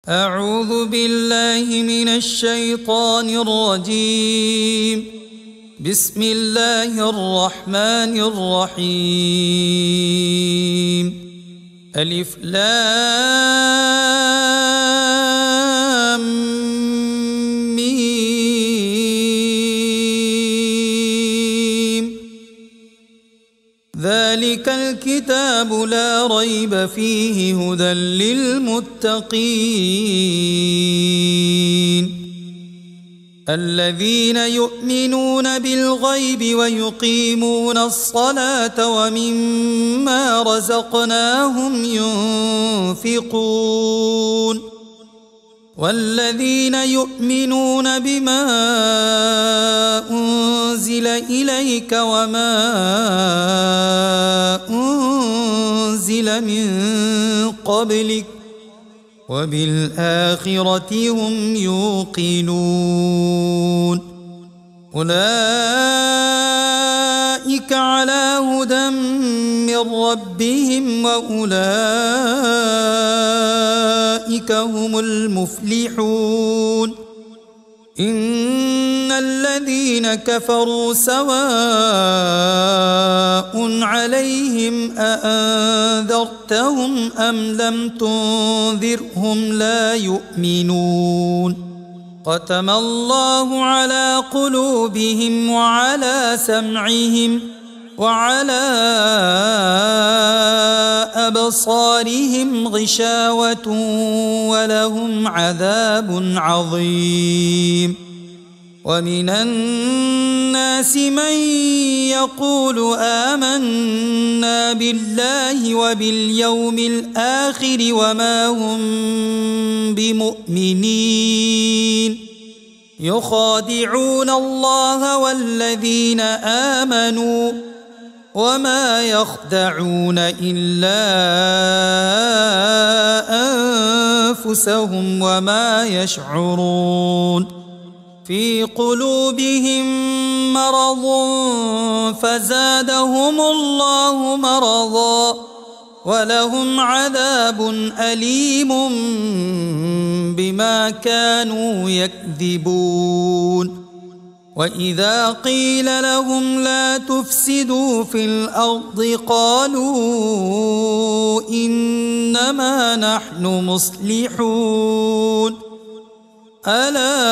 أعوذ بالله من الشيطان الرجيم. بسم الله الرحمن الرحيم. ألف لام ميم. ذلك الكتاب لا ريب فيه هدى للمتقين الذين يؤمنون بالغيب ويقيمون الصلاة ومما رزقناهم ينفقون والذين يؤمنون بما أنزل إليك وما أنزل من قبلك وبالآخرة هم يوقنون أولئك على هدى من ربهم وأولئك هم المفلحون إن الذين كفروا سواء عليهم أأنذرتهم أم لم تنذرهم لا يؤمنون ختم الله على قلوبهم وعلى سمعهم وعلى أبصارهم غشاوة ولهم عذاب عظيم ومن الناس من يقول آمنا بالله وباليوم الآخر وما هم بمؤمنين يخادعون الله والذين آمنوا وما يخدعون إلا أنفسهم وما يشعرون في قلوبهم مرض فزادهم الله مرضا ولهم عذاب أليم بما كانوا يكذبون وإذا قيل لهم لا تفسدوا في الأرض قالوا إنما نحن مصلحون ألا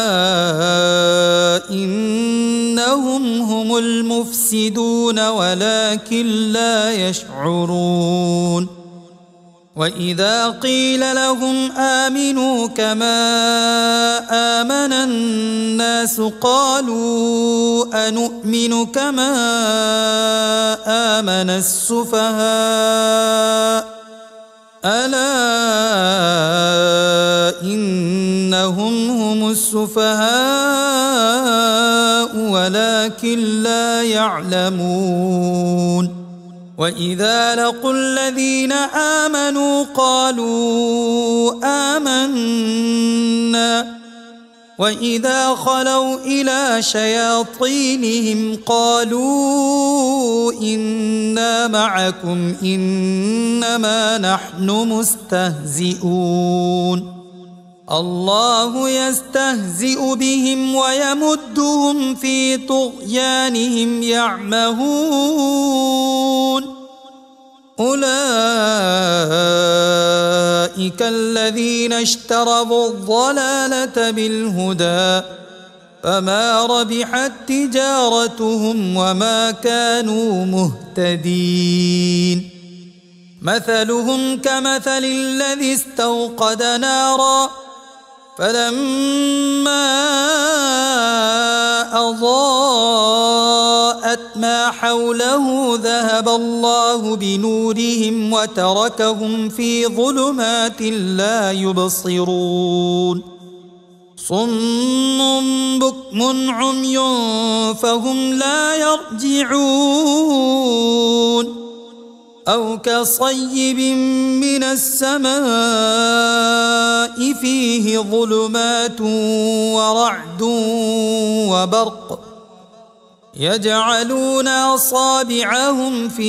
إنهم هم المفسدون ولكن لا يشعرون وإذا قيل لهم آمنوا كما آمن الناس قالوا أنؤمن كما آمن السفهاء ألا إنهم هم السفهاء ولكن لا يعلمون وإذا لقوا الذين آمنوا قالوا آمنا وإذا خلوا إلى شياطينهم قالوا إنا معكم إنما نحن مستهزئون الله يستهزئ بهم ويمدهم في طغيانهم يعمهون أولئك الذين اشتروا الضلالة بالهدى فما ربحت تجارتهم وما كانوا مهتدين مثلهم كمثل الذي استوقد نارا فلما أضاءت ما حوله ذهب الله بنورهم وتركهم في ظلمات لا يبصرون صم بكم عمي فهم لا يرجعون أو كصيب من السماء فيه ظلمات ورعد وبرق يجعلون أصابعهم في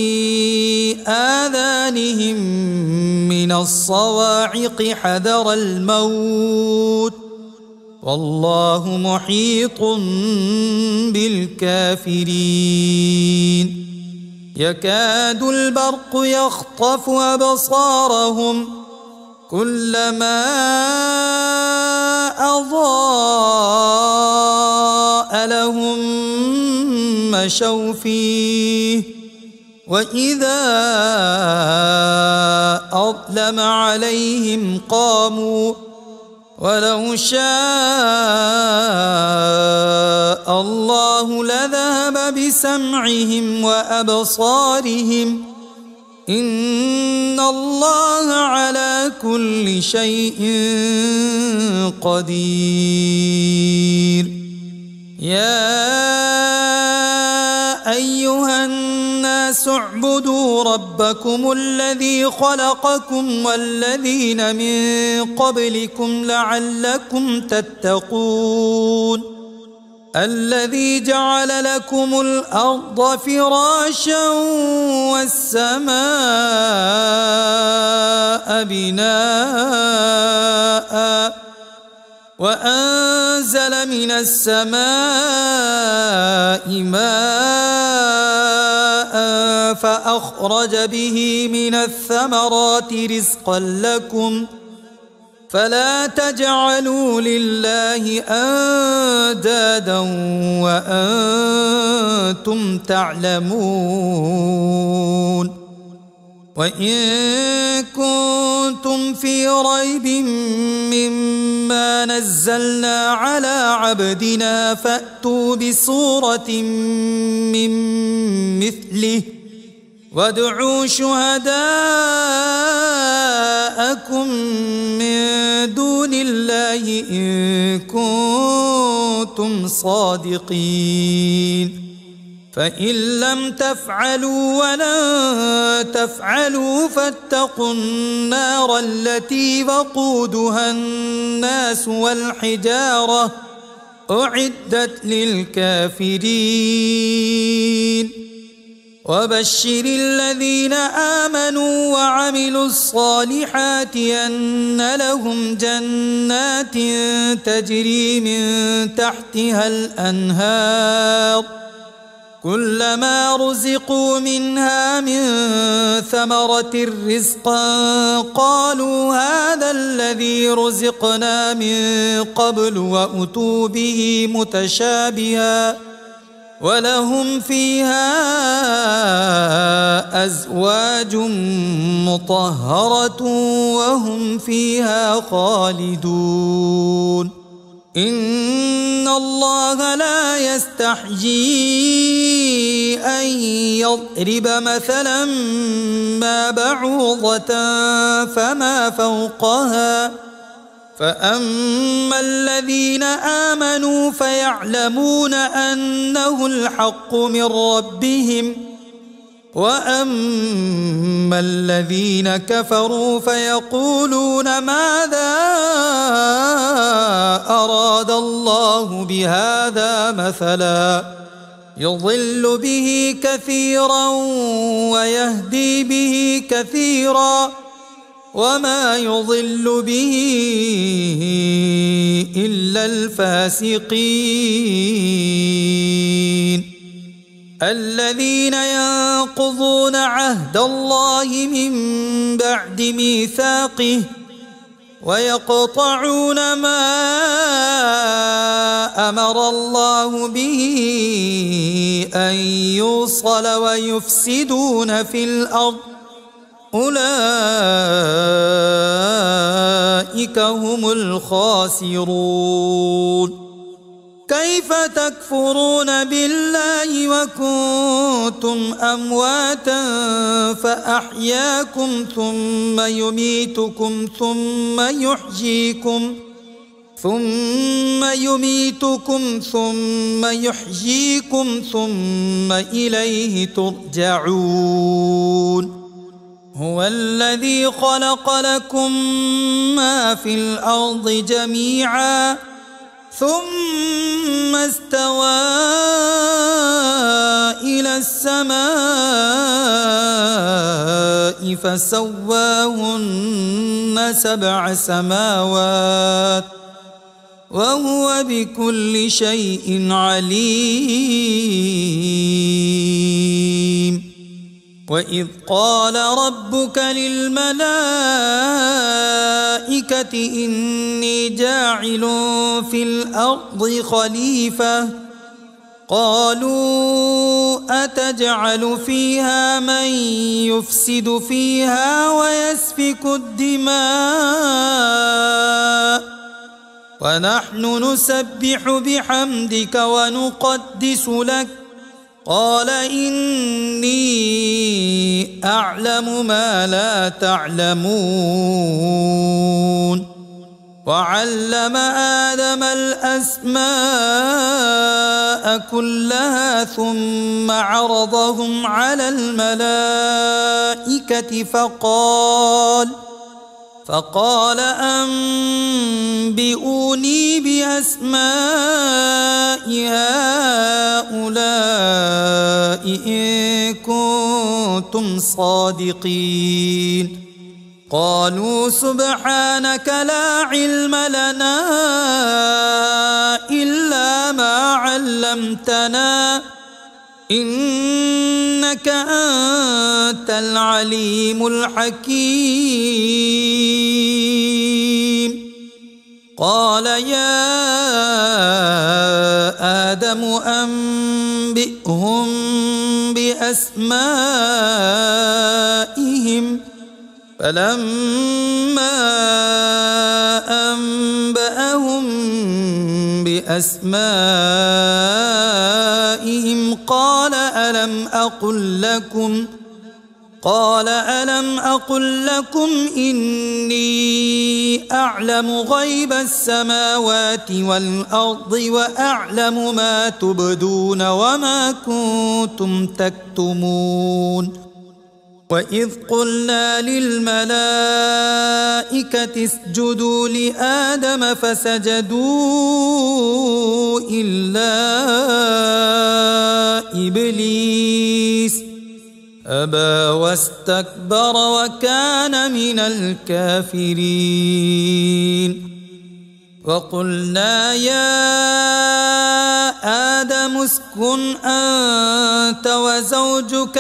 آذانهم من الصواعق حذر الموت والله محيط بالكافرين يكاد البرق يخطف أبصارهم كلما أضاء لهم مشوا فيه وإذا أظلم عليهم قاموا ولو شاء الله لذهب بسمعهم وأبصارهم إن الله على كل شيء قدير يا أيها الناس اعبدوا ربكم الذي خلقكم والذين من قبلكم لعلكم تتقون الذي جعل لكم الأرض فراشا والسماء بناء وأنزل من السماء ماء فأخرج به من الثمرات رزقا لكم فلا تجعلوا لله أندادا وأنتم تعلمون وإن كنتم في ريب مما نزلنا على عبدنا فأتوا بسورة من مثله وادعوا شهداءكم من دون الله إن كنتم صادقين فإن لم تفعلوا ولن تفعلوا فاتقوا النار التي وقودها الناس والحجارة أعدت للكافرين وبشر الذين آمنوا وعملوا الصالحات أن لهم جنات تجري من تحتها الأنهار كلما رزقوا منها من ثمرة رزقا قالوا هذا الذي رزقنا من قبل وأتوا به متشابها ولهم فيها أزواج مطهرة وهم فيها خالدون إن الله لا يستحيي أن يضرب مثلا ما بعوضة فما فوقها فأما الذين آمنوا فيعلمون أنه الحق من ربهم وأما الذين كفروا فيقولون ماذا أراد الله بهذا مثلا يضل به كثيرا ويهدي به كثيرا وما يضل به إلا الفاسقين الذين ينقضون عهد الله من بعد ميثاقه ويقطعون ما أمر الله به أن يوصل ويفسدون في الأرض أولئك هم الخاسرون كيف تكفرون بالله وكنتم أمواتا فأحياكم ثم يميتكم ثم يحييكم ثم إليه ترجعون هو الذي خلق لكم ما في الأرض جميعا ثم استوى إلى السماء فسواهن 7 سماوات وهو بكل شيء عليم. وإذ قال ربك للملائكة إني جاعل في الأرض خليفة قالوا أتجعل فيها من يفسد فيها ويسفك الدماء ونحن نسبح بحمدك ونقدس لك قال إني أعلم ما لا تعلمون. وعلم آدم الأسماء كلها ثم عرضهم على الملائكة فقال أنبئوني بأسماء هؤلاء إن كنتم صادقين. قالوا سبحانك لا علم لنا إلا ما علمتنا إنك أنت العليم الحكيم. قال يا آدم أنبئهم بأسمائهم فلما أنبأهم بأسمائهم قال ألم أقل لكم إني أعلم غيب السماوات والأرض وأعلم ما تبدون وما كنتم تكتمون. وإذ قلنا للملائكة اسجدوا لآدم فسجدوا إلا إبليس أبى واستكبر وكان من الكافرين. وقلنا يا آدم اسكن أنت وزوجك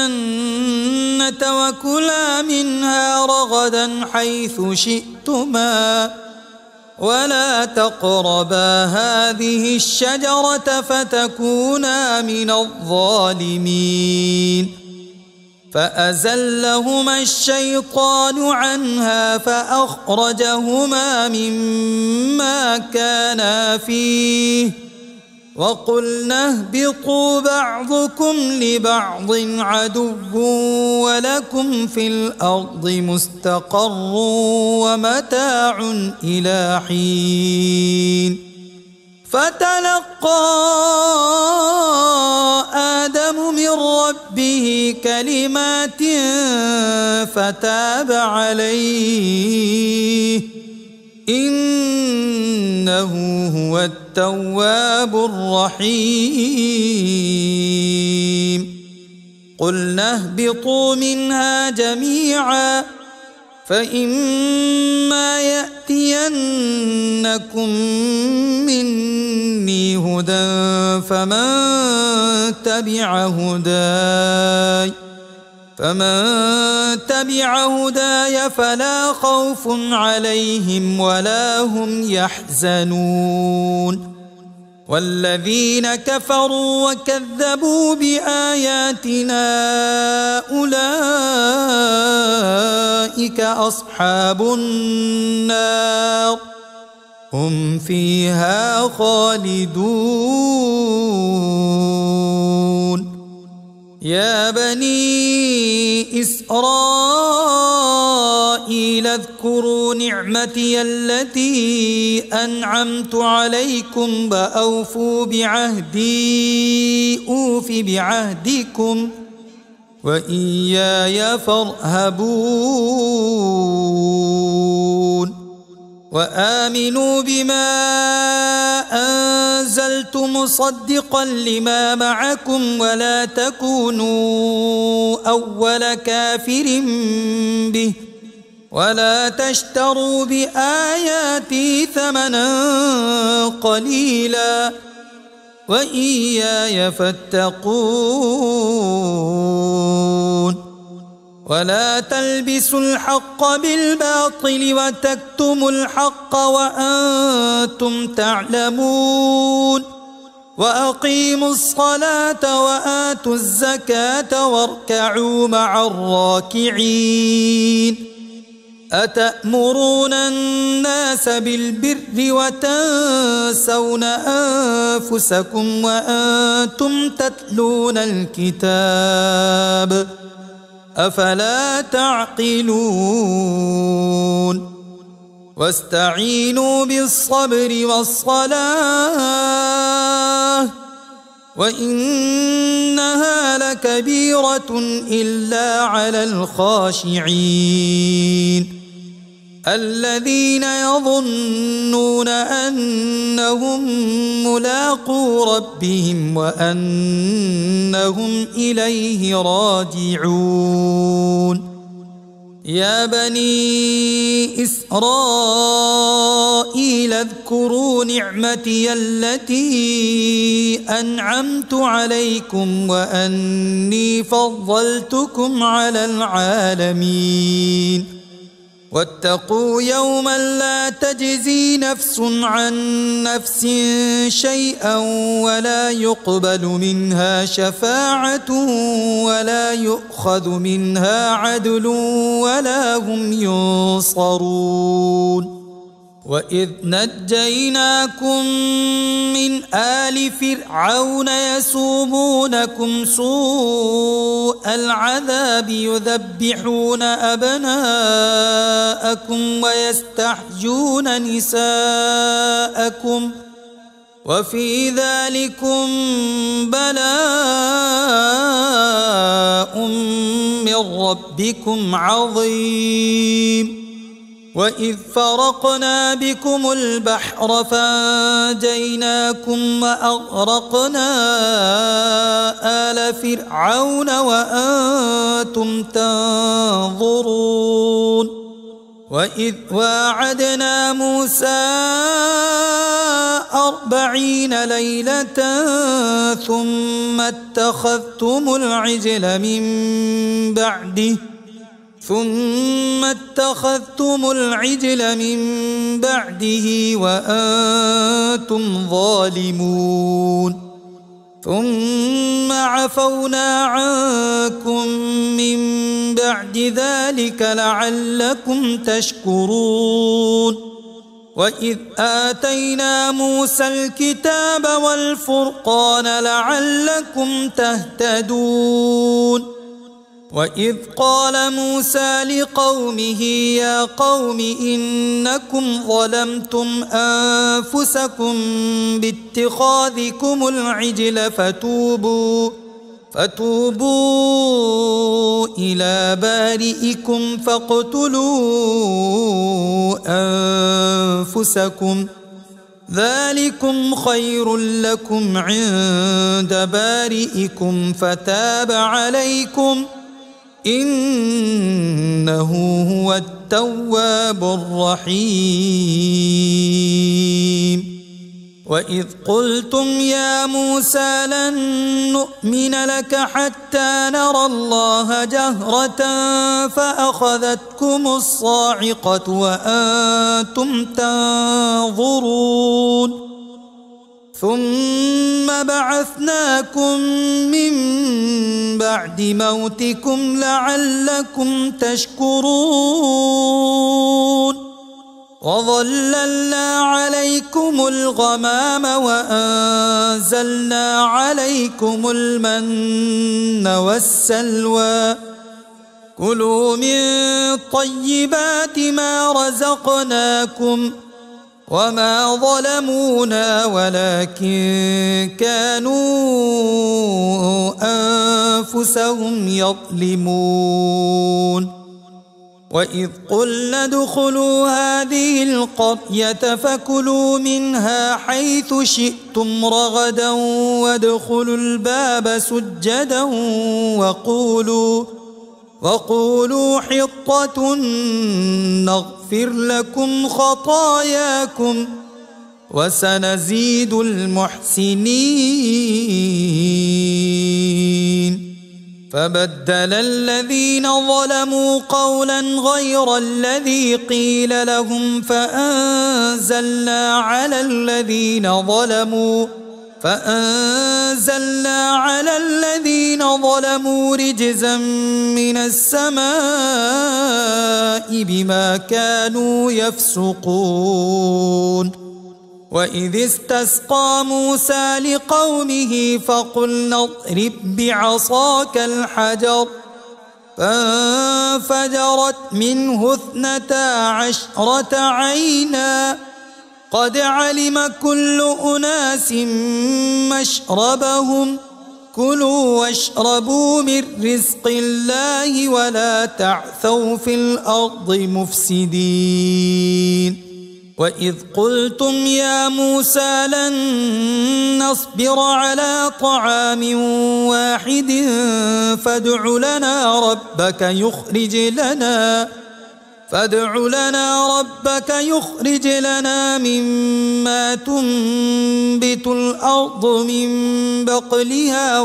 الجنة وكلا منها رغدا حيث شئتما ولا تقربا هذه الشجرة فتكونا من الظالمين. فأزلهما الشيطان عنها فأخرجهما مما كانا فيه وقلنا اهبطوا بعضكم لبعض عدو ولكم في الأرض مستقر ومتاع إلى حين. فتلقى آدم من ربه كلمات فتاب عليه إنه هو التواب الرحيم. قلنا اهبطوا منها جميعا فإما يأتينكم مني هدى فمن تبع هداي فلا خوف عليهم ولا هم يحزنون. والذين كفروا وكذبوا بآياتنا أولئك أصحاب النار هم فيها خالدون. يا بني إسرائيل اذكروا نعمتي التي أنعمت عليكم وأوفوا بعهدي أوف بعهدكم وإياي فارهبون. وآمنوا بما أنزلت مصدقا لما معكم ولا تكونوا أول كافر به ولا تشتروا بآياتي ثمنا قليلا وإياي فاتقون ولا تلبسوا الحق بالباطل وتكتموا الحق وأنتم تعلمون وأقيموا الصلاة وآتوا الزكاة واركعوا مع الراكعين أتأمرون الناس بالبر وتنسون أنفسكم وأنتم تتلون الكتاب أفلا تعقلون واستعينوا بالصبر والصلاة وإنها لكبيرة إلا على الخاشعين الذين يظنون أنهم ملاقو ربهم وأنهم إليه راجعون يا بني إسرائيل اذكروا نعمتي التي أنعمت عليكم وأني فضلتكم على العالمين واتقوا يوما لا تجزي نفس عن نفس شيئا ولا يقبل منها شفاعة ولا يؤخذ منها عدل ولا هم ينصرون وإذ نجيناكم من آل فرعون يسومونكم سوء العذاب يذبحون أبناءكم ويستحيون نساءكم وفي ذلكم بلاء من ربكم عظيم وإذ فرقنا بكم البحر فأنجيناكم وأغرقنا آل فرعون وأنتم تنظرون وإذ واعدنا موسى 40 ليلة ثم اتخذتم العجل من بعده وأنتم ظالمون ثم عفونا عنكم من بعد ذلك لعلكم تشكرون وإذ آتينا موسى الكتاب والفرقان لعلكم تهتدون وإذ قال موسى لقومه يا قوم إنكم ظلمتم أنفسكم باتخاذكم العجل فتوبوا إلى بارئكم فاقتلوا أنفسكم ذلكم خير لكم عند بارئكم فتاب عليكم إنه هو التواب الرحيم وإذ قلتم يا موسى لن نؤمن لك حتى نرى الله جهرة فأخذتكم الصاعقة وأنتم تنظرون ثم بعثناكم من بعد موتكم لعلكم تشكرون وظللنا عليكم الغمام وأنزلنا عليكم المن والسلوى كلوا من طيبات ما رزقناكم وما ظلمونا ولكن كانوا أنفسهم يظلمون وإذ قلنا ادخلوا هذه القرية فكلوا منها حيث شئتم رغدا وادخلوا الباب سجدا وقولوا حطة نغفر لكم خطاياكم وسنزيد المحسنين. فبدل الذين ظلموا قولا غير الذي قيل لهم فأنزلنا على الذين ظلموا رجزا من السماء بما كانوا يفسقون. وإذ استسقى موسى لقومه فقلنا اضرب بعصاك الحجر فانفجرت منه 12 عينا قد علم كل أناس مشربهم كلوا واشربوا من رزق الله ولا تعثوا في الأرض مفسدين. وإذ قلتم يا موسى لن نصبر على طعام واحد فادع لنا ربك يخرج لنا مما تنبت الأرض من بقلها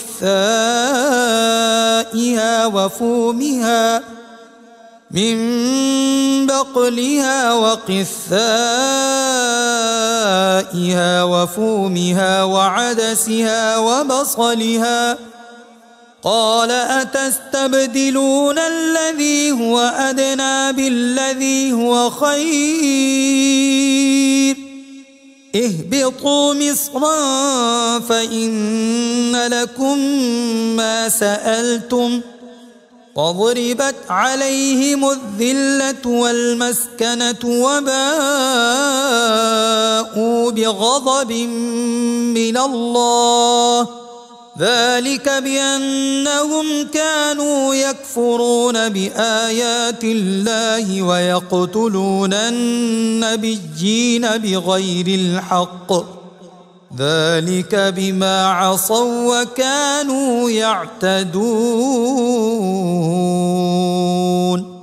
وقثائها وفومها وعدسها وبصلها قال أتستبدلون الذي هو أدنى بالذي هو خير اهبطوا مصرا فإن لكم ما سألتم وضربت عليهم الذلة والمسكنة وباءوا بغضب من الله ذلك بأنهم كانوا يكفرون بآيات الله ويقتلون النبيين بغير الحق ذلك بما عصوا وكانوا يعتدون.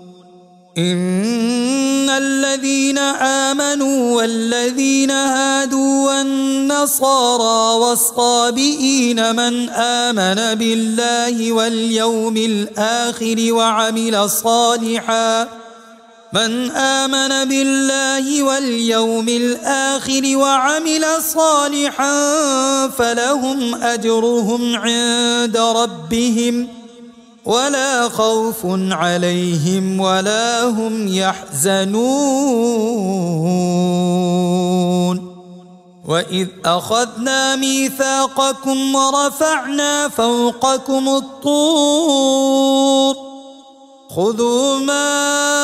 إن الذين آمنوا والذين هادوا والنصارى والصابئين من آمن بالله واليوم الآخر وعمل صالحا فلهم أجرهم عند ربهم ولا خوف عليهم ولا هم يحزنون. وإذ أخذنا ميثاقكم ورفعنا فوقكم الطور خذوا ما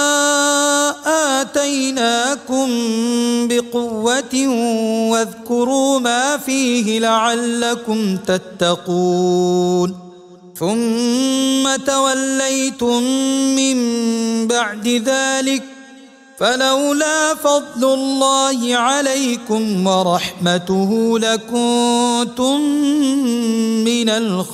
آتيناكم بقوة واذكروا ما فيه لعلكم تتقون ثم توليتم من بعد ذلك فلولا فضل الله عليكم ورحمته لكنتم من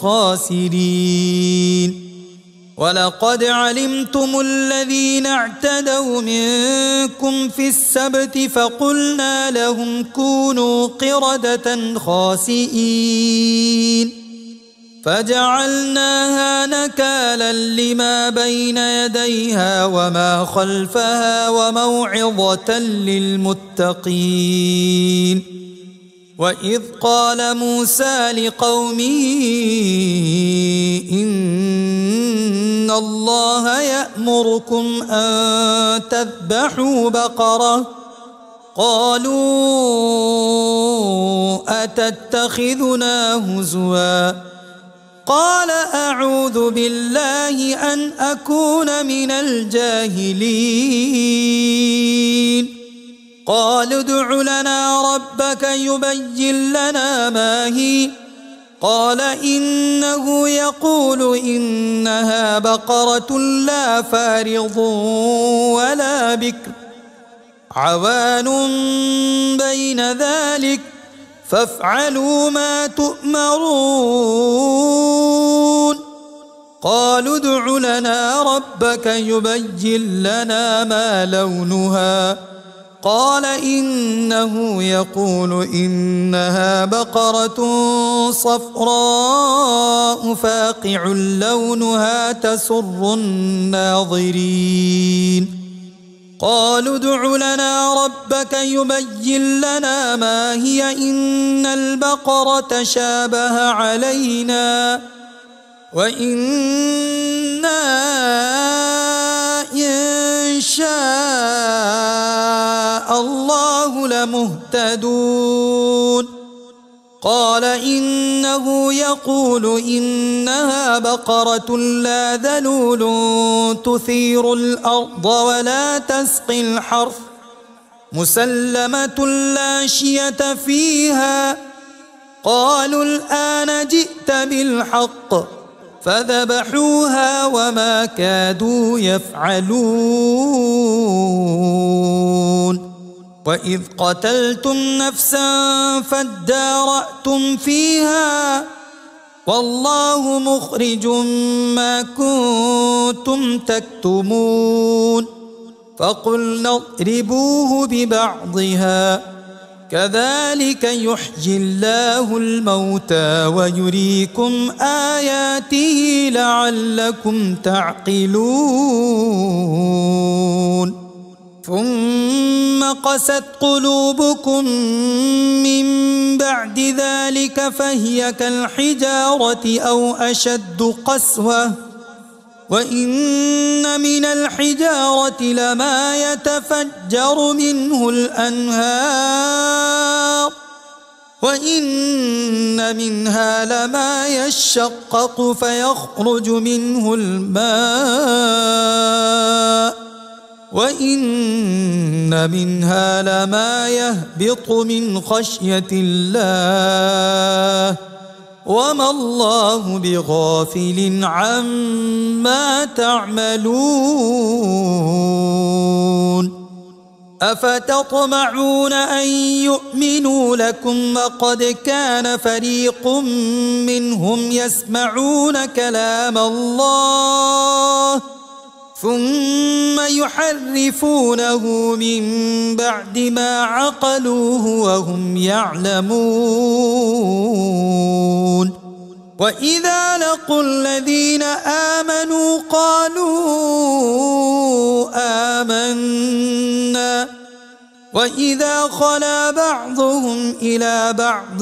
الخاسرين. ولقد علمتم الذين اعتدوا منكم في السبت فقلنا لهم كونوا قردة خاسئين فجعلناها نكالا لما بين يديها وما خلفها وموعظة للمتقين. وإذ قال موسى لقومه إن الله يأمركم أن تذبحوا بقرة قالوا أتتخذنا هزوا قال أعوذ بالله أن أكون من الجاهلين. قالوا ادع لنا ربك يبين لنا ما هي قال إنه يقول إنها بقرة لا فارض ولا بكر عوان بين ذلك فافعلوا ما تؤمرون قالوا ادع لنا ربك يبين لنا ما لونها قال إنه يقول إنها بقرة صفراء فاقع لونها تسر الناظرين قالوا ادع لنا ربك يبين لنا ما هي إن البقرة شابه علينا وإنا إن شاء الله لمهتدون قال إنه يقول إنها بقرة لا ذلول تثير الأرض ولا تسقي الحرث مسلمة لا شية فيها قالوا الآن جئت بالحق فذبحوها وما كادوا يفعلون وإذ قتلتم نفسا فادارأتم فيها والله مخرج ما كنتم تكتمون فقلنا اضربوه ببعضها كذلك يحيي الله الموتى ويريكم آياته لعلكم تعقلون ثم قست قلوبكم من بعد ذلك فهي كالحجارة أو أشد قسوة وإن من الحجارة لما يتفجر منه الأنهار وإن منها لما يشقق فيخرج منه الماء وإن منها لما يهبط من خشية الله وما الله بغافل عما تعملون أفتطمعون أن يؤمنوا لكم وقد كان فريق منهم يسمعون كلام الله ثم يحرفونه من بعد ما عقلوه وهم يعلمون وإذا لقوا الذين آمنوا قالوا آمنا وإذا خلا بعضهم إلى بعض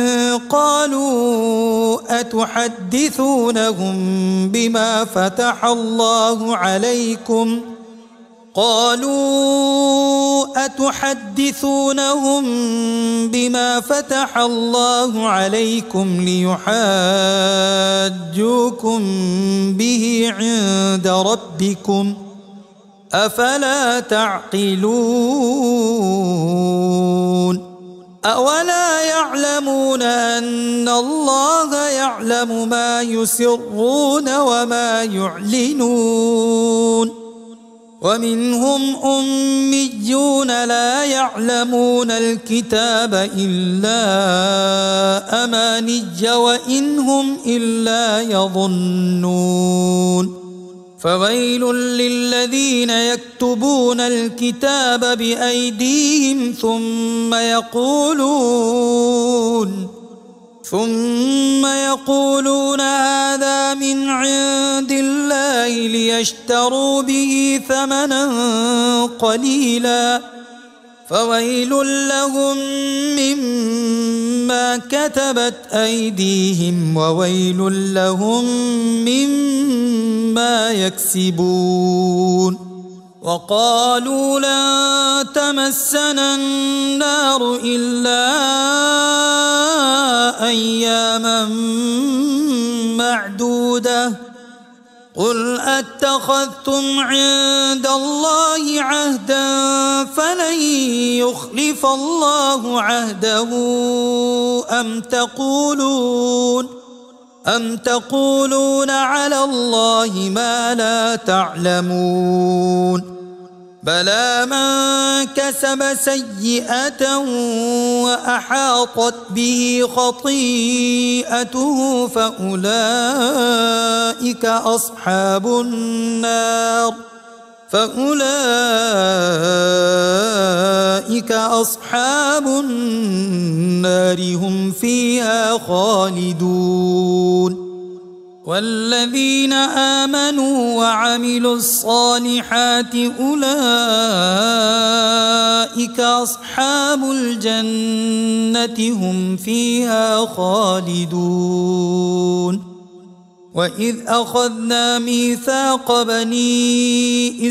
قالوا أتحدثونهم بما فتح الله عليكم ليحاجوكم به عند ربكم أفلا تعقلون أولا يعلمون أن الله يعلم ما يسرون وما يعلنون ومنهم أميون لا يعلمون الكتاب إلا أماني وإن هم إلا يظنون فويل للذين يكتبون الكتاب بأيديهم ثم يقولون هذا من عند الله ليشتروا به ثمنا قليلا فويل لهم مما كتبت أيديهم وويل لهم مما يكسبون وقالوا لن تمسنا النار إلا أياما معدودة قل أتخذتم عند الله عهدا فلن يخلف الله عهده أم تقولون على الله ما لا تعلمون بلى من كسب سيئة وأحاطت به خطيئته فأولئك أصحاب النار هم فيها خالدون والذين آمنوا وعملوا الصالحات أولئك أصحاب الجنة هم فيها خالدون وإذ أخذنا ميثاق بني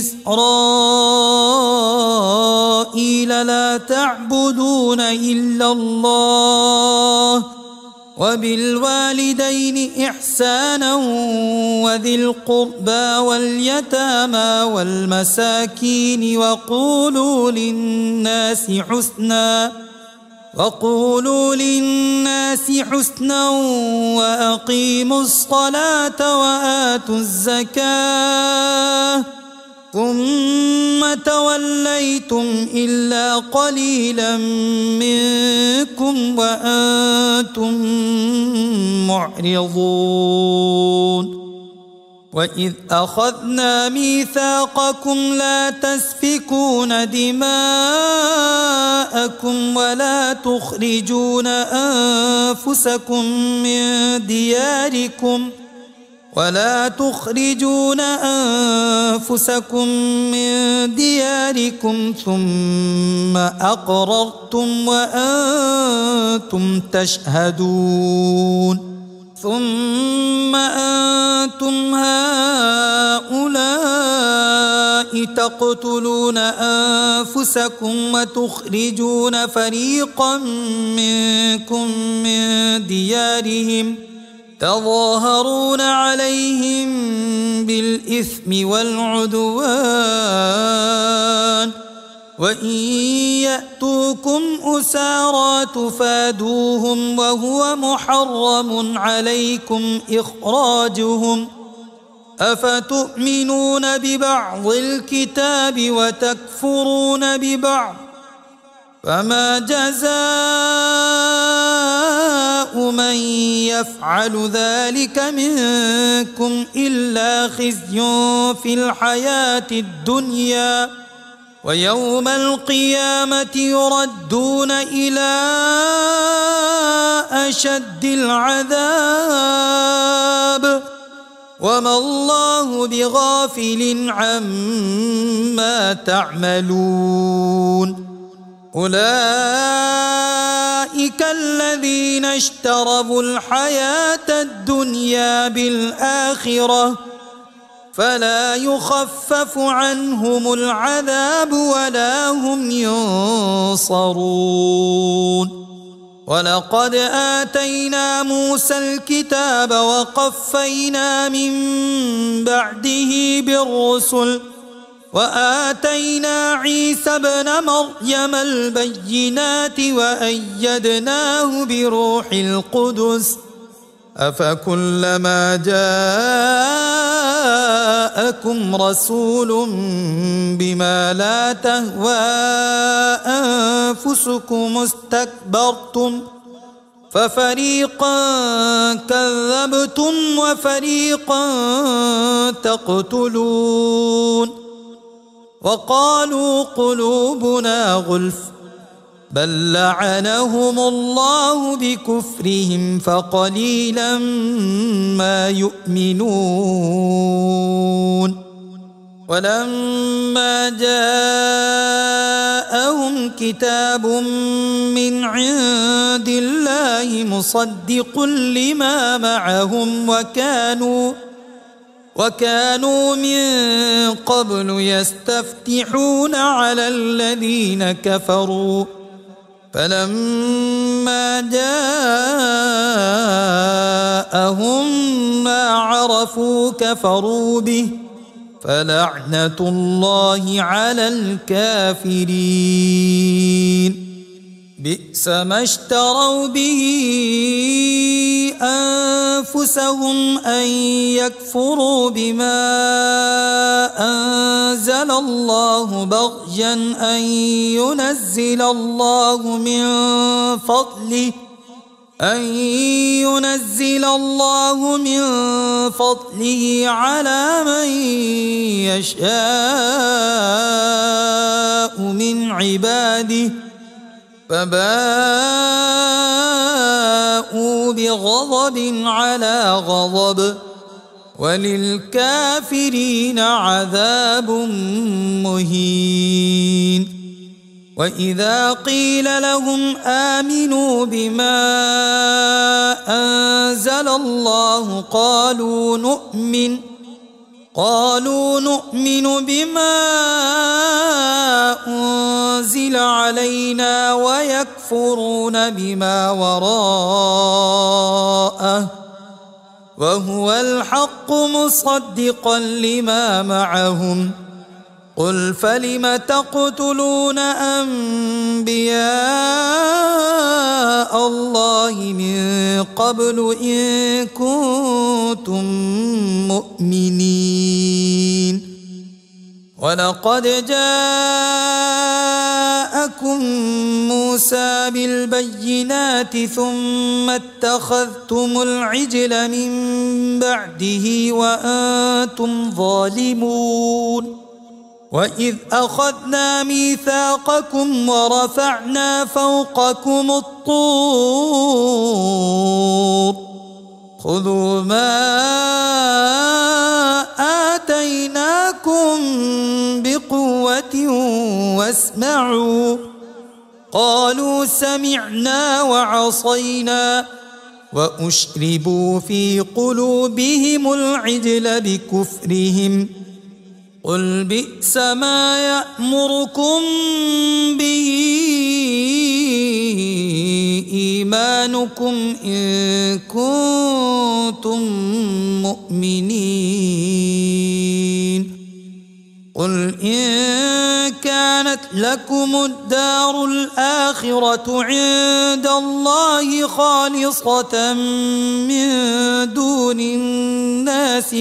إسرائيل لا تعبدون إلا الله وبالوالدين إحسانا وذي القربى واليتامى والمساكين وقولوا للناس حسنا وأقيموا الصلاة وآتوا الزكاة ثم توليتم إلا قليلا منكم وأنتم معرضون وإذ أخذنا ميثاقكم لا تسفكون دماءكم ولا تخرجون أنفسكم من دياركم ثم أقررتم وأنتم تشهدون ثم أنتم هؤلاء تقتلون أنفسكم وتخرجون فريقا منكم من ديارهم تظاهرون عليهم بالإثم والعدوان وإن يأتوكم أسارى تفادوهم وهو محرم عليكم إخراجهم أفتؤمنون ببعض الكتاب وتكفرون ببعض فما جزاء من يفعل ذلك منكم إلا خزي في الحياة الدنيا ويوم القيامة يردون إلى أشد العذاب وما الله بغافل عما تعملون أولئك الذين اشتروا الحياة الدنيا بالآخرة فلا يخفف عنهم العذاب ولا هم ينصرون ولقد آتينا موسى الكتاب وقفينا من بعده بالرسل وآتينا عيسى ابن مريم البينات وأيدناه بروح القدس أفكلما جاءكم رسول بما لا تهوى أنفسكم استكبرتم ففريقا كذبتم وفريقا تقتلون وقالوا قلوبنا غلف بل لعنهم الله بكفرهم فقليلا ما يؤمنون ولما جاءهم كتاب من عند الله مصدق لما معهم وكانوا من قبل يستفتحون على الذين كفروا فلما جاءهم ما عرفوا كفروا به فلعنة الله على الكافرين بئس ما اشتروا به أنفسهم أن يكفروا بما أنزل الله بغيا أن ينزل الله من فضله على من يشاء من عباده فباءوا بغضب على غضب وللكافرين عذاب مهين وإذا قيل لهم آمنوا بما أنزل الله قالوا نؤمن بما أنزل علينا ويكفرون بما وراءه وهو الحق مصدقا لما معهم قل فلم تقتلون أنبياء الله من قبل إن كنتم مؤمنين ولقد جاءكم موسى بالبينات ثم اتخذتم العجل من بعده وأنتم ظالمون وإذ أخذنا ميثاقكم ورفعنا فوقكم الطور خذوا ما آتيناكم بقوة واسمعوا قالوا سمعنا وعصينا وأشربوا في قلوبهم العجل بكفرهم قل بئس ما يأمركم به إيمانكم إن كنتم مؤمنين قل إن كانت لكم الدار الآخرة عند الله خالصة من دون الناس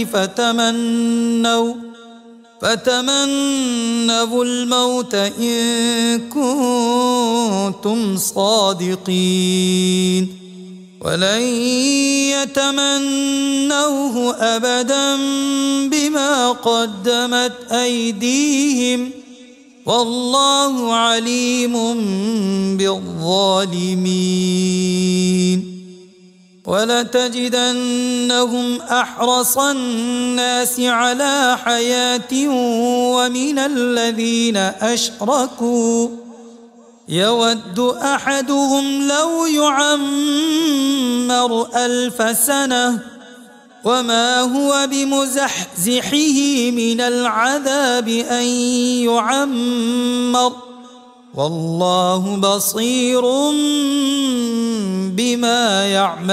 فتمنوا الموت إن كنتم صادقين ولن يتمنوه أبدا بما قدمت أيديهم والله عليم بالظالمين ولتجدنهم أحرص الناس على حياة ومن الذين أشركوا يود أحدهم لو يعمر 1000 سنة وما هو بمزحزحه من العذاب أن يعمر والله بصير بما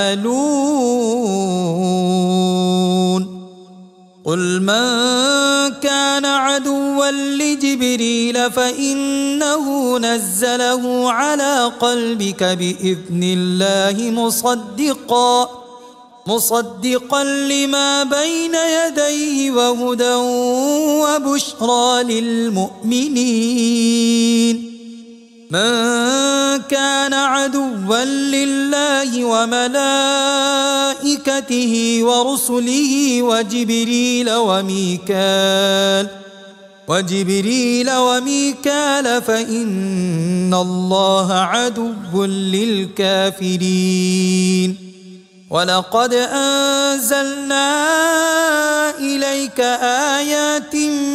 يعملون قل من كان عدوا لجبريل فإنه نزله على قلبك بإذن الله مصدقا لما بين يديه وهدى وبشرى للمؤمنين من كان عدوا لله وملائكته ورسله وجبريل وميكال فإن الله عدو للكافرين ولقد أنزلنا إليك آيات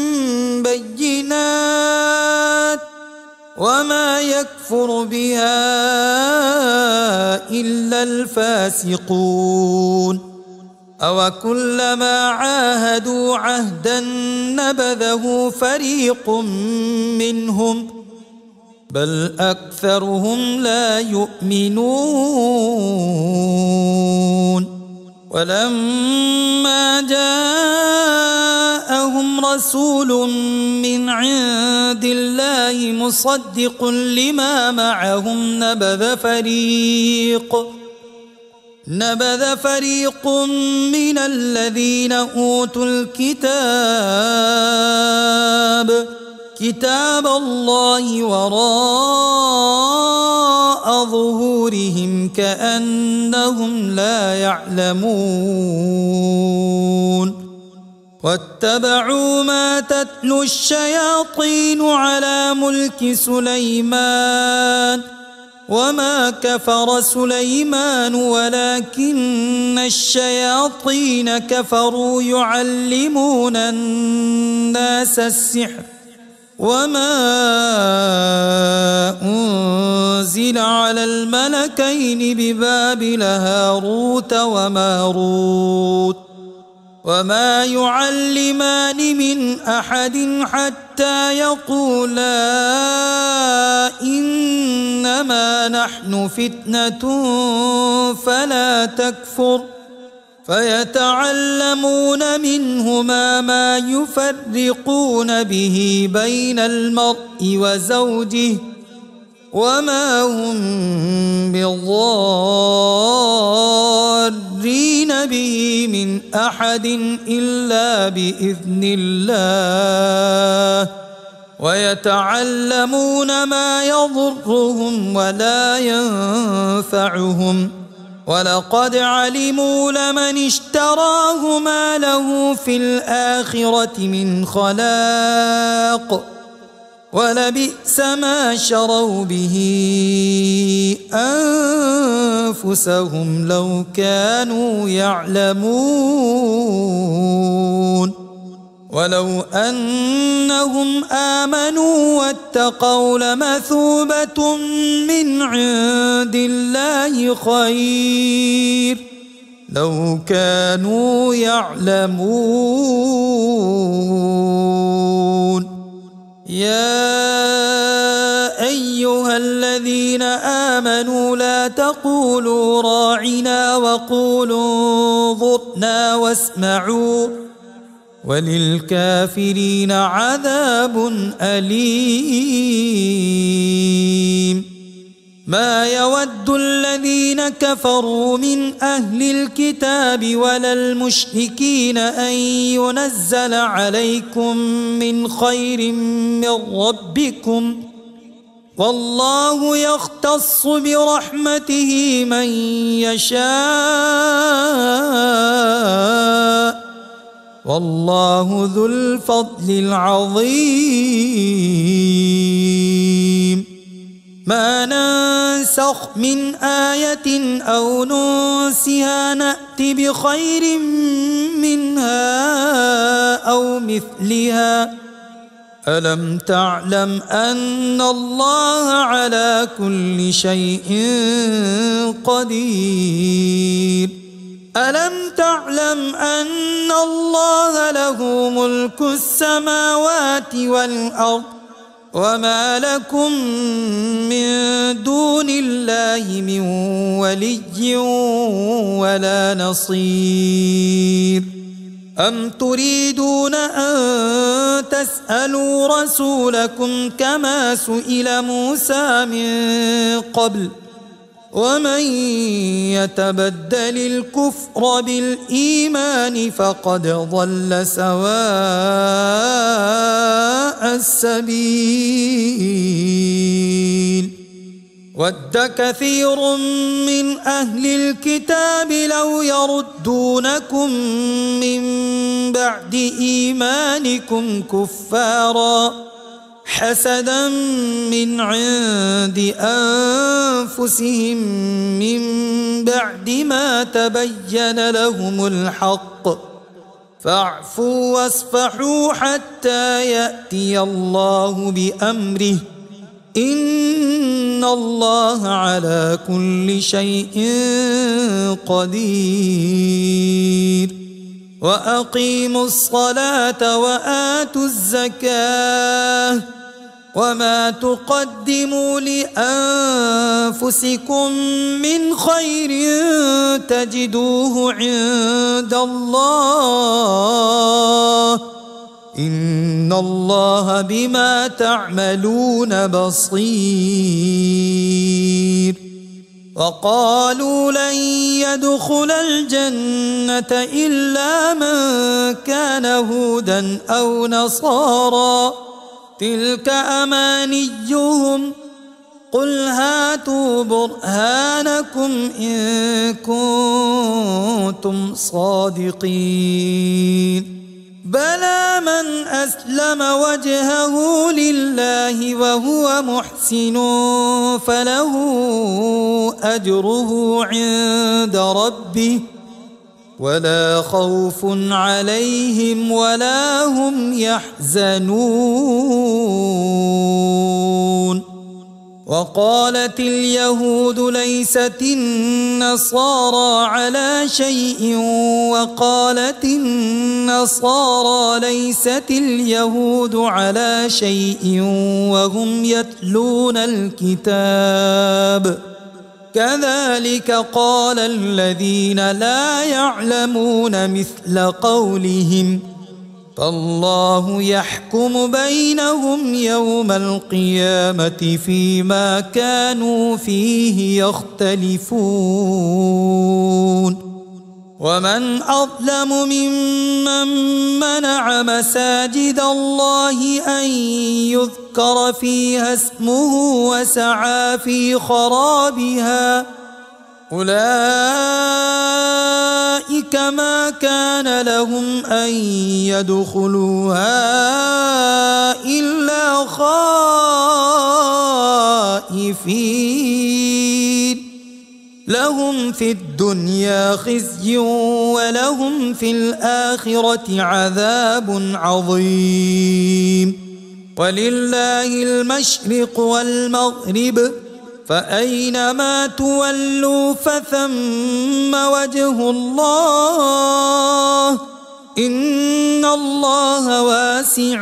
بينات وما يكفر بها إلا الفاسقون أوكلما عاهدوا عهدا نبذه فريق منهم بل أكثرهم لا يؤمنون ولما جاءهم رسول من عند الله مصدق لما معهم نبذ فريق من الذين أوتوا كتاب الله وراء ظهورهم كأنهم لا يعلمون واتبعوا ما تتلو الشياطين على ملك سليمان وما كفر سليمان ولكن الشياطين كفروا يعلمون الناس السحر وما أنزل على الملكين ببابل هاروت وماروت وما يعلمان من أحد حتى يقولا إنما نحن فتنة فلا تكفر فيتعلمون منهما ما يفرقون به بين المرء وزوجه وما هم بالضارين به من أحد إلا بإذن الله ويتعلمون ما يضرهم ولا ينفعهم ولقد علموا لمن اشتراه ما له في الآخرة من خلاق ولبئس ما شروا به أنفسهم لو كانوا يعلمون ولو أنهم آمنوا واتقوا لمثوبة من عند الله خير لو كانوا يعلمون يا أيها الذين آمنوا لا تقولوا راعنا وقولوا انظرنا واسمعوا وللكافرين عذاب أليم ما يود الذين كفروا من أهل الكتاب ولا المشركين أن ينزل عليكم من خير من ربكم والله يختص برحمته من يشاء والله ذو الفضل العظيم ما ننسخ من آية أو ننسها نأت بخير منها أو مثلها ألم تعلم أن الله على كل شيء قدير ألم تعلم أن الله له ملك السماوات والأرض وما لكم من دون الله من ولي ولا نصير أم تريدون أن تسألوا رسولكم كما سئل موسى من قبل ومن يتبدل الكفر بالإيمان فقد ضل سواء السبيل ود كثير من أهل الكتاب لو يردونكم من بعد إيمانكم كفارا حسدا من عند أنفسهم من بعد ما تبين لهم الحق فاعفوا واصفحوا حتى يأتي الله بأمره إن الله على كل شيء قدير وأقيموا الصلاة وآتوا الزكاة وما تقدموا لأنفسكم من خير تجدوه عند الله إن الله بما تعملون بصير. وقالوا لن يدخل الجنة إلا من كان هودا أو نصارى تلك أمانيهم قل هاتوا برهانكم إن كنتم صادقين. بلى من أسلم وجهه لله وهو محسن فله أجره عند ربه ولا خوف عليهم ولا هم يحزنون. وقالت اليهود ليست النصارى على شيء وقالت النصارى ليست اليهود على شيء وهم يتلون الكتاب كذلك قال الذين لا يعلمون مثل قولهم فالله يحكم بينهم يوم القيامة فيما كانوا فيه يختلفون. ومن أظلم ممن منع مساجد الله أن يذكر فيها اسمه وسعى في خرابها أولئك ما كان لهم أن يدخلوها إلا خائفين لهم في الدنيا خزي ولهم في الآخرة عذاب عظيم. ولله المشرق والمغرب فأينما تولوا فثم وجه الله إن الله واسع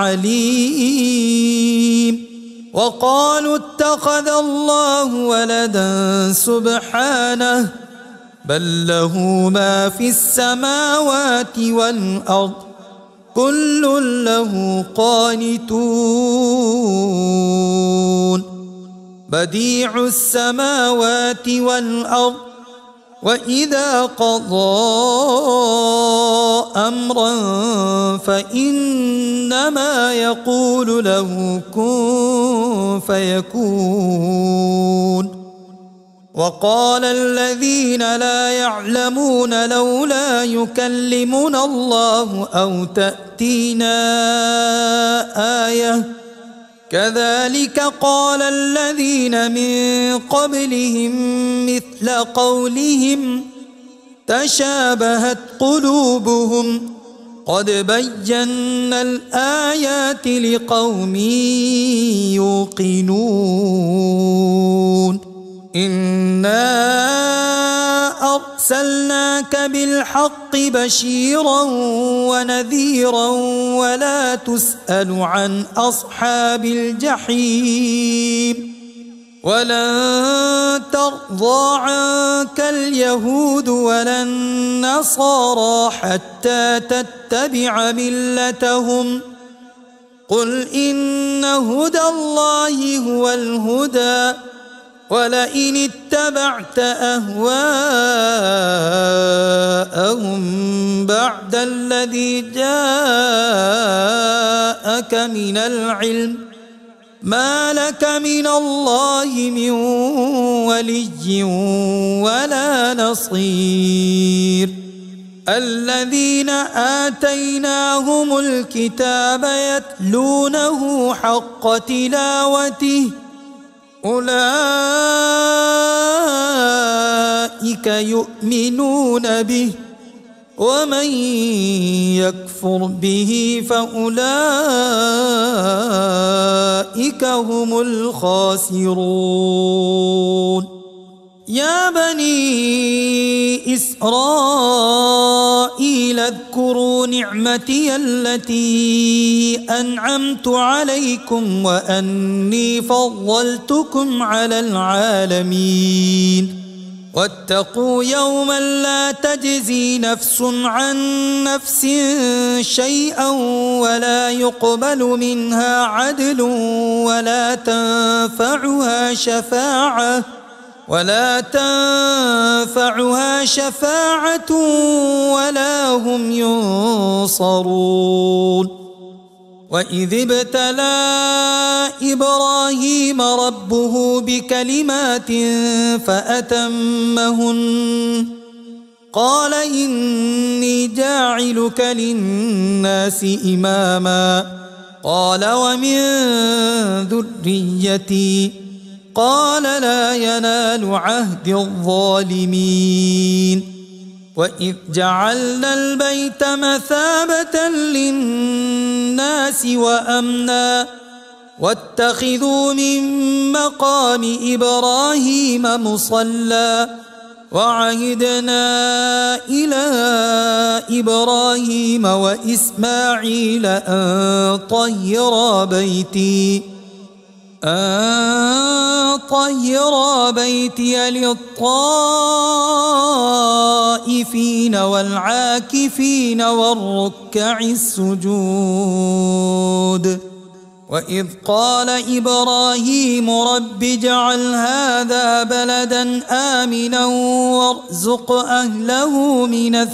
عليم. وقالوا اتخذ الله ولدا سبحانه بل له ما في السماوات والأرض كل له قانتون. بديع السماوات والأرض وإذا قضى أمرا فإنما يقول له كن فيكون. وقال الذين لا يعلمون لولا يكلمنا الله أو تأتينا آية كذلك قال الذين من قبلهم مثل قولهم تشابهت قلوبهم قد بينا الآيات لقوم يوقنون. إنا أرسلناك بالحق بشيرا ونذيرا ولا تسأل عن أصحاب الجحيم. ولن ترضى عنك اليهود ولا النصارى حتى تتبع ملتهم قل إن هدى الله هو الهدى ولئن اتبعت أهواءهم بعد الذي جاءك من العلم ما لك من الله من ولي ولا نصير. الذين آتيناهم الكتاب يتلونه حق تلاوته أولئك يؤمنون به ومن يكفر به فأولئك هم الخاسرون. يا بني إسرائيل إسرائيل اذكروا نعمتي التي أنعمت عليكم وأني فضلتكم على العالمين واتقوا يوما لا تجزي نفس عن نفس شيئا ولا يقبل منها عدل ولا تنفعها شفاعة ولا هم ينصرون وإذ ابتلى إبراهيم ربه بكلمات فأتمهن قال إني جاعلك للناس إماما قال ومن ذريتي قال لا ينال عهد الظالمين وإذ جعلنا البيت مثابة للناس وأمنا واتخذوا من مقام إبراهيم مصلى وعهدنا إلى إبراهيم وإسماعيل أن طهرا بيتي للطائفين والعاكفين والركع السجود وإذ قال إبراهيم رب اجعل هذا بلدا آمنا وارزق أهله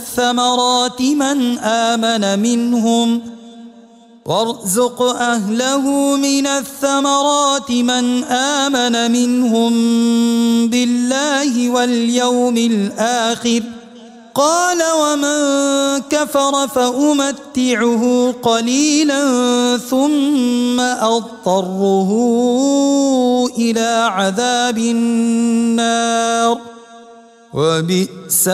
من الثمرات من آمن منهم بالله واليوم الآخر قال ومن كفر فأمتعه قليلا ثم أضطره إلى عذاب النار وبئس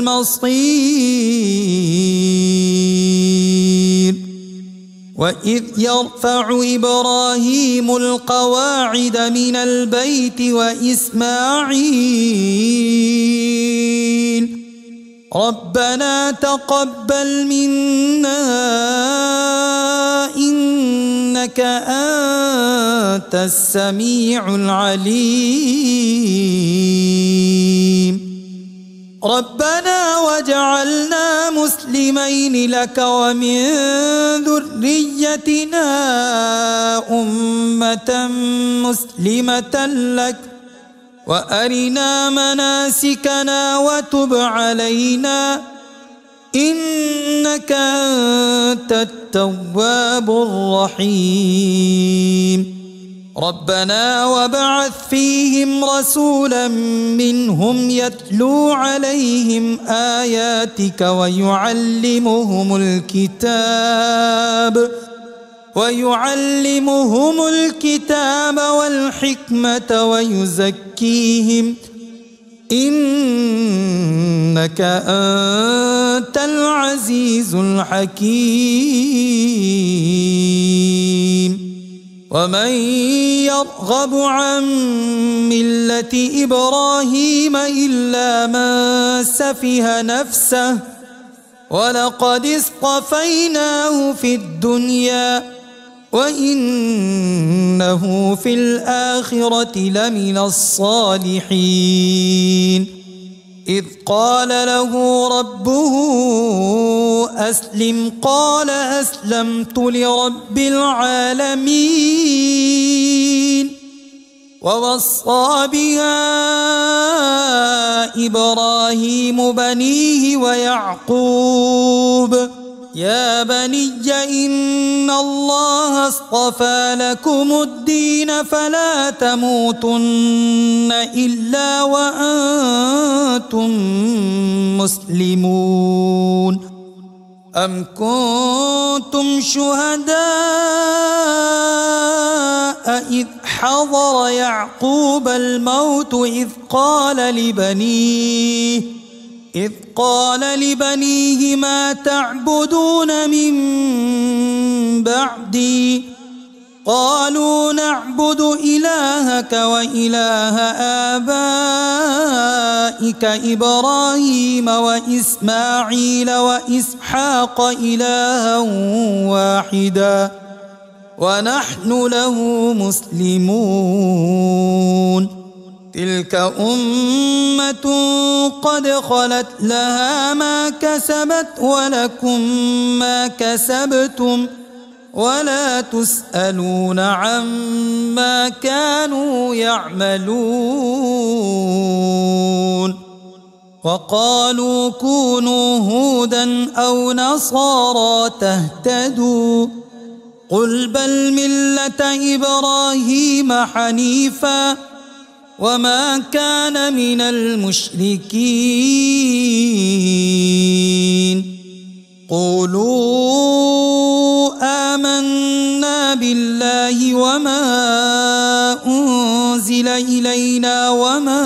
المصير وإذ يرفع إبراهيم القواعد من البيت وإسماعيل ربنا تقبل منا إنك أنت السميع العليم ربنا وجعلنا مسلمين لك ومن ذريتنا أمة مسلمة لك وأرنا مناسكنا وتب علينا إنك أنت التواب الرحيم ربنا وابعث فيهم رسولا منهم يتلو عليهم آياتك ويعلمهم الكتاب والحكمة ويزكيهم إنك أنت العزيز الحكيم ومن يرغب عن ملة إبراهيم إلا من سفه نفسه ولقد اصطفيناه في الدنيا وإنه في الآخرة لمن الصالحين إذ قال له ربه أسلم قال أسلمت لرب العالمين ووصى بها إبراهيم بنيه ويعقوب يا بني إن الله اصطفى لكم الدين فلا تموتن إلا وأنتم مسلمون أم كنتم شهداء إذ حضر يعقوب الموت إذ قال لبنيه ما تعبدون من بعدي قالوا نعبد إلهك وإله أولئك إبراهيم وإسماعيل وإسحاق إلها واحدا ونحن له مسلمون تلك أمة قد خلت لها ما كسبت ولكم ما كسبتم ولا تسألون عما كانوا يعملون وقالوا كونوا هودا أو نصارى تهتدوا قل بل ملة إبراهيم حنيفا وما كان من المشركين قولوا آمنا بالله وما أنزل إلينا وما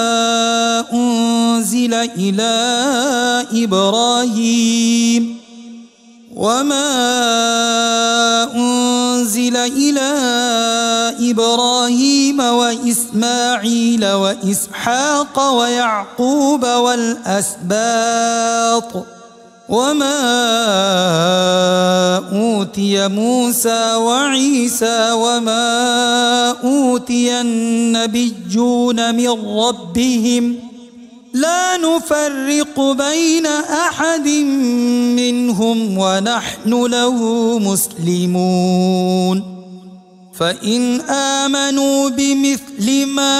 أنزل إلى إبراهيم وإسماعيل وإسحاق ويعقوب والأسباط وما أوتي موسى وعيسى وما أوتي النبيون من ربهم لا نفرق بين أحد منهم ونحن له مسلمون فإن آمنوا بمثل ما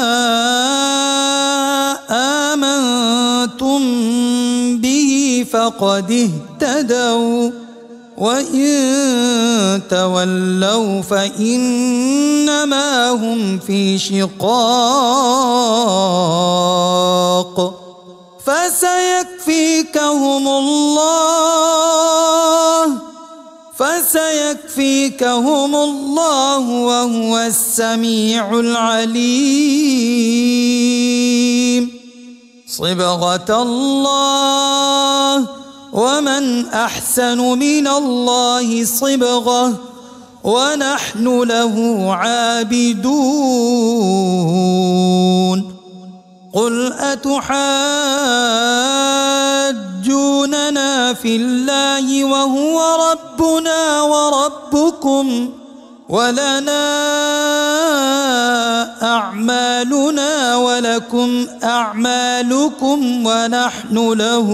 آمنتم به فقد اهتدوا وإن تولوا فإنما هم في شقاق فسيكفيكهم الله وهو السميع العليم صبغة الله ومن أحسن من الله صبغة ونحن له عابدون قل أتحاجوننا في الله وهو ربنا وربكم ولنا أعمالنا ولكم أعمالكم ونحن له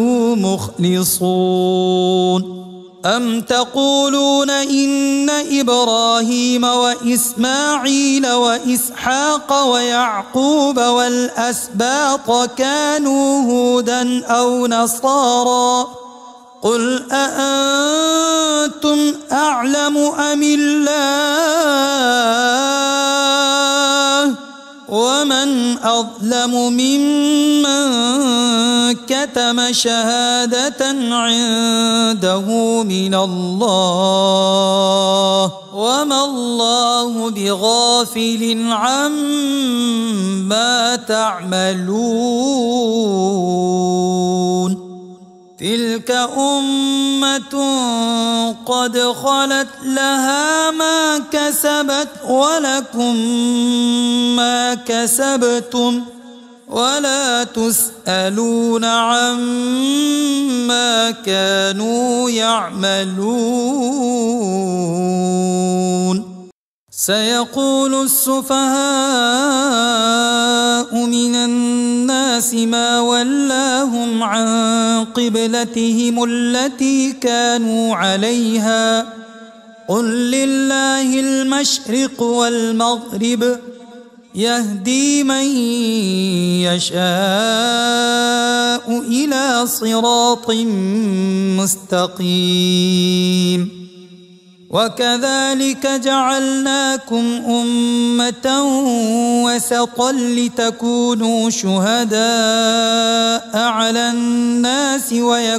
مخلصون أم تقولون إن إبراهيم وإسماعيل وإسحاق ويعقوب والأسباط كانوا هودا أو نصارى قل أأنتم أعلم أم الله ومن أظلم ممن كتم شهادة عنده من الله وما الله بغافل عما تعملون تلك أمة قد خلت لها ما كسبت ولكم ما كسبتم ولا تسألون عما كانوا يعملون سيقول السفهاء من الناس ما ولاهم عن قبلتهم التي كانوا عليها قل لله المشرق والمغرب يهدي من يشاء إلى صراط مستقيم وكذلك جعلناكم أمة وسطا لتكونوا شهداء على الناس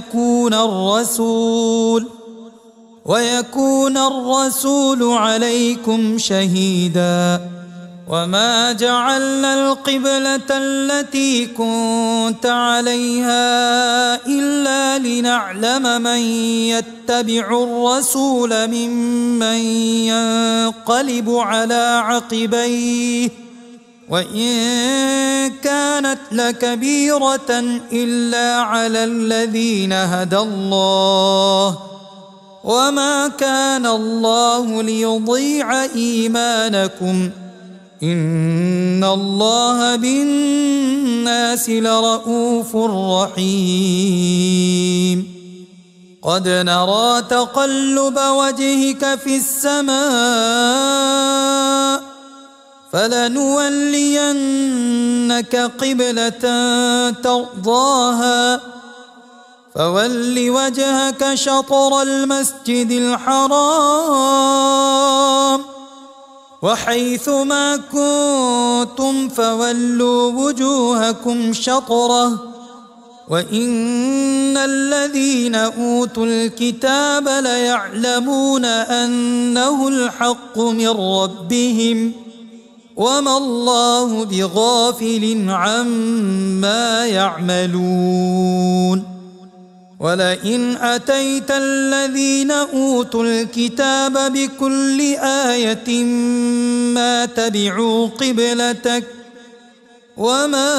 ويكون الرسول عليكم شهيدا وما جعلنا القبلة التي كنت عليها إلا لنعلم من يتبع الرسول ممن ينقلب على عقبيه وإن كانت لكبيرة إلا على الذين هدى الله وما كان الله ليضيع إيمانكم إن الله بالناس لرءوف رحيم قد نرى تقلب وجهك في السماء فلنولينك قبلة ترضاها فول وجهك شطر المسجد الحرام وحيث ما كنتم فولوا وجوهكم شطره وإن الذين أوتوا الكتاب ليعلمون أنه الحق من ربهم وما الله بغافل عما يعملون ولئن أتيت الذين أوتوا الكتاب بكل آية ما تبعوا قبلتك وما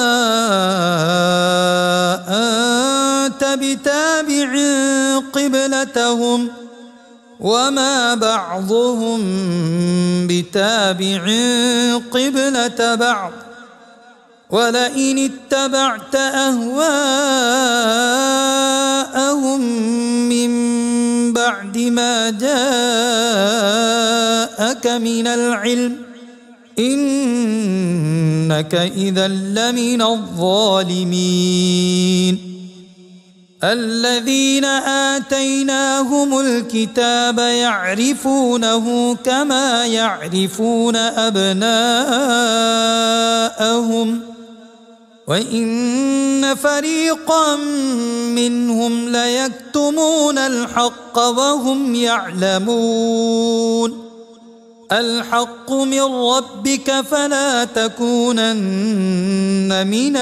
أنت بتابع قبلتهم وما بعضهم بتابع قبلة بعض ولئن اتبعت أهواءهم من بعد ما جاءك من العلم إنك إذا لمن الظالمين الذين آتيناهم الكتاب يعرفونه كما يعرفون أبناءهم وإن فريقا منهم ليكتمون الحق وهم يعلمون الحق من ربك فلا تكونن من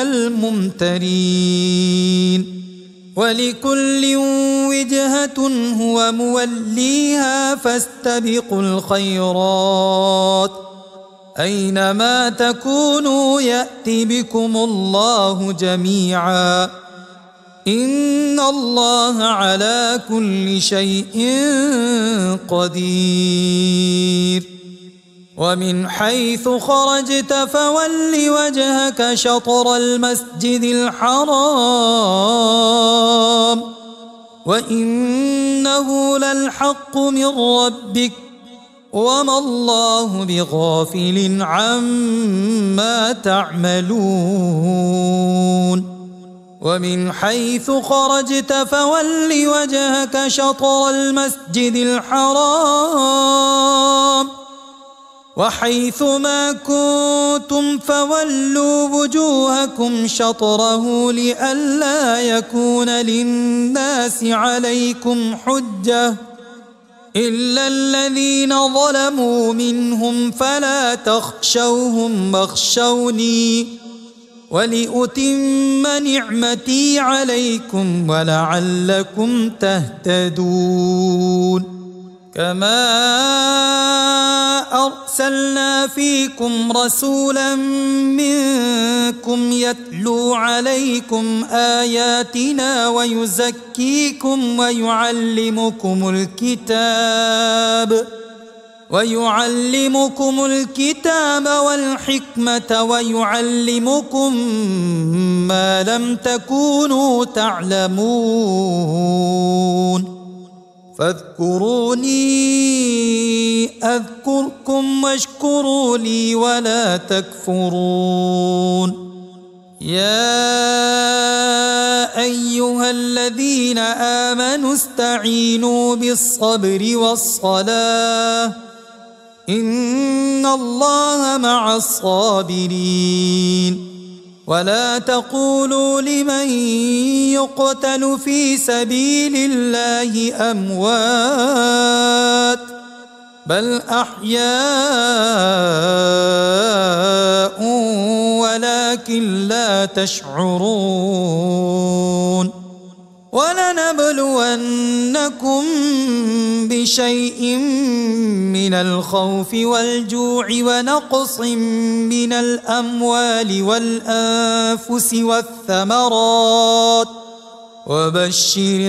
الممترين ولكل وجهة هو موليها فاستبقوا الخيرات أينما تكونوا يأتي بكم الله جميعا إن الله على كل شيء قدير ومن حيث خرجت فول وجهك شطر المسجد الحرام وإنه للحق من ربك وما الله بغافل عما تعملون ومن حيث خرجت فول وجهك شطر المسجد الحرام وحيث ما كنتم فولوا وجوهكم شطره لئلا يكون للناس عليكم حجة إلا الذين ظلموا منهم فلا تخشوهم واخشوني ولأتم نعمتي عليكم ولعلكم تهتدون كما أرسلنا فيكم رسولا منكم يتلو عليكم آياتنا ويزكيكم ويعلمكم الكتاب والحكمة ويعلمكم ما لم تكونوا تعلمون فاذكروني أذكركم واشكروا لي ولا تكفرون يا أيها الذين آمنوا استعينوا بالصبر والصلاة إن الله مع الصابرين ولا تقولوا لمن يقتل في سبيل الله أموات بل أحياء ولكن لا تشعرون ولنبلونكم بشيء من الخوف والجوع ونقص من الأموال والأنفس والثمرات وبشر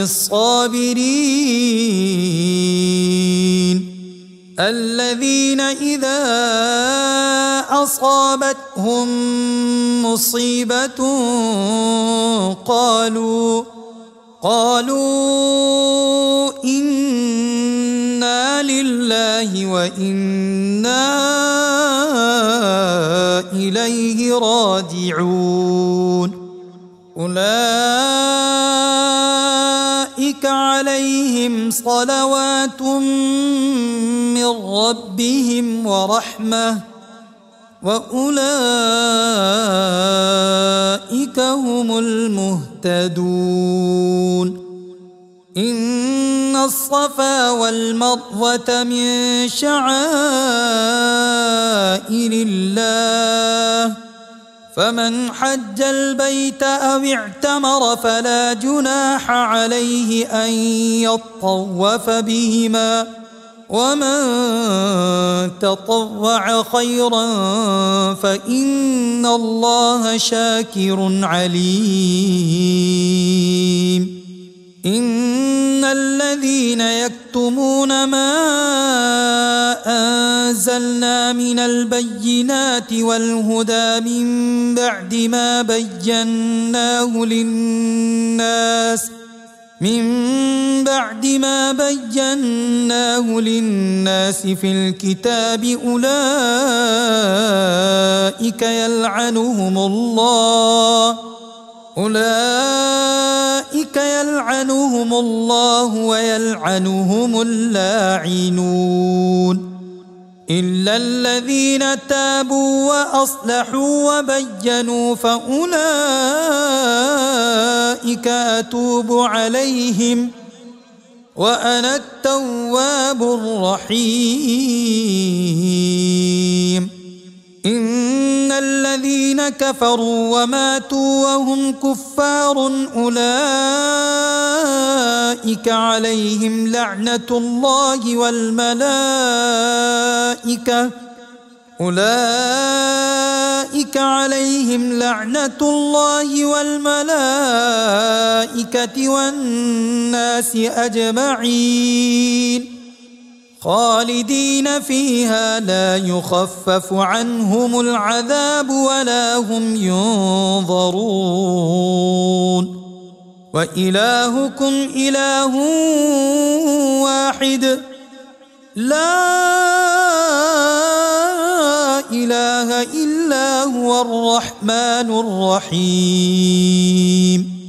الصابرين الذين إذا أصابتهم مصيبة قالوا إنا لله وإنا إليه راجعون أولئك عليهم صلوات من ربهم ورحمة وأولئك هم المهتدون إن الصفا والمروة من شعائر الله فمن حج البيت أو اعتمر فلا جناح عليه أن يطوف بهما ومن تطوع خيرا فإن الله شاكر عليم إن الذين يكتمون ما أنزلنا من البينات والهدى من بعد ما بيناه للناس في الكتاب أولئك يلعنهم الله ويلعنهم اللاعنون إلا الذين تابوا وأصلحوا وبينوا فأولئك أتوب عليهم وأنا التواب الرحيم إن الذين كفروا وماتوا وهم كفار أولئك عليهم لعنة الله والملائكة والناس أجمعين خالدين فيها لا يخفف عنهم العذاب ولا هم ينظرون وإلهكم إله واحد لا إله إلا هو الرحمن الرحيم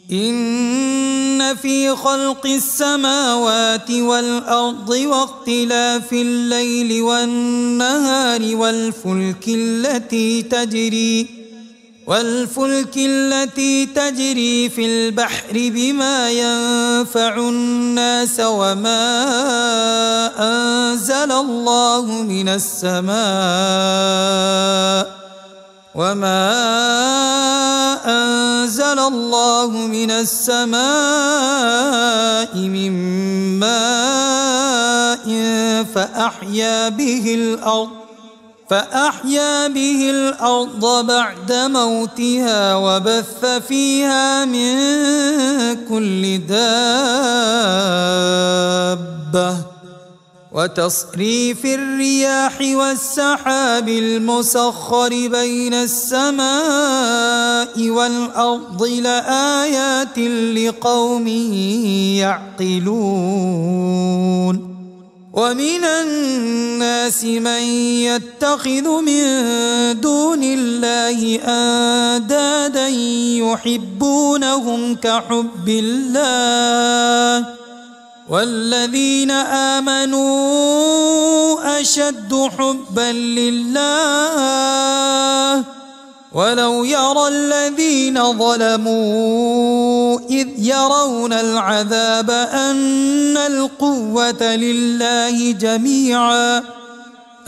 إن في خلق السماوات والأرض واختلاف الليل والنهار والفلك التي تجري في البحر بما ينفع الناس وما أنزل الله من السماء من ماء فأحيا به الأرض بعد موتها وبث فيها من كل دابة وتصريف الرياح والسحاب المسخر بين السماء والأرض لآيات لقوم يعقلون ومن الناس من يتخذ من دون الله أندادا يحبونهم كحب الله والذين آمنوا أشد حبا لله ولو يرى الذين ظلموا إذ يرون العذاب أن القوة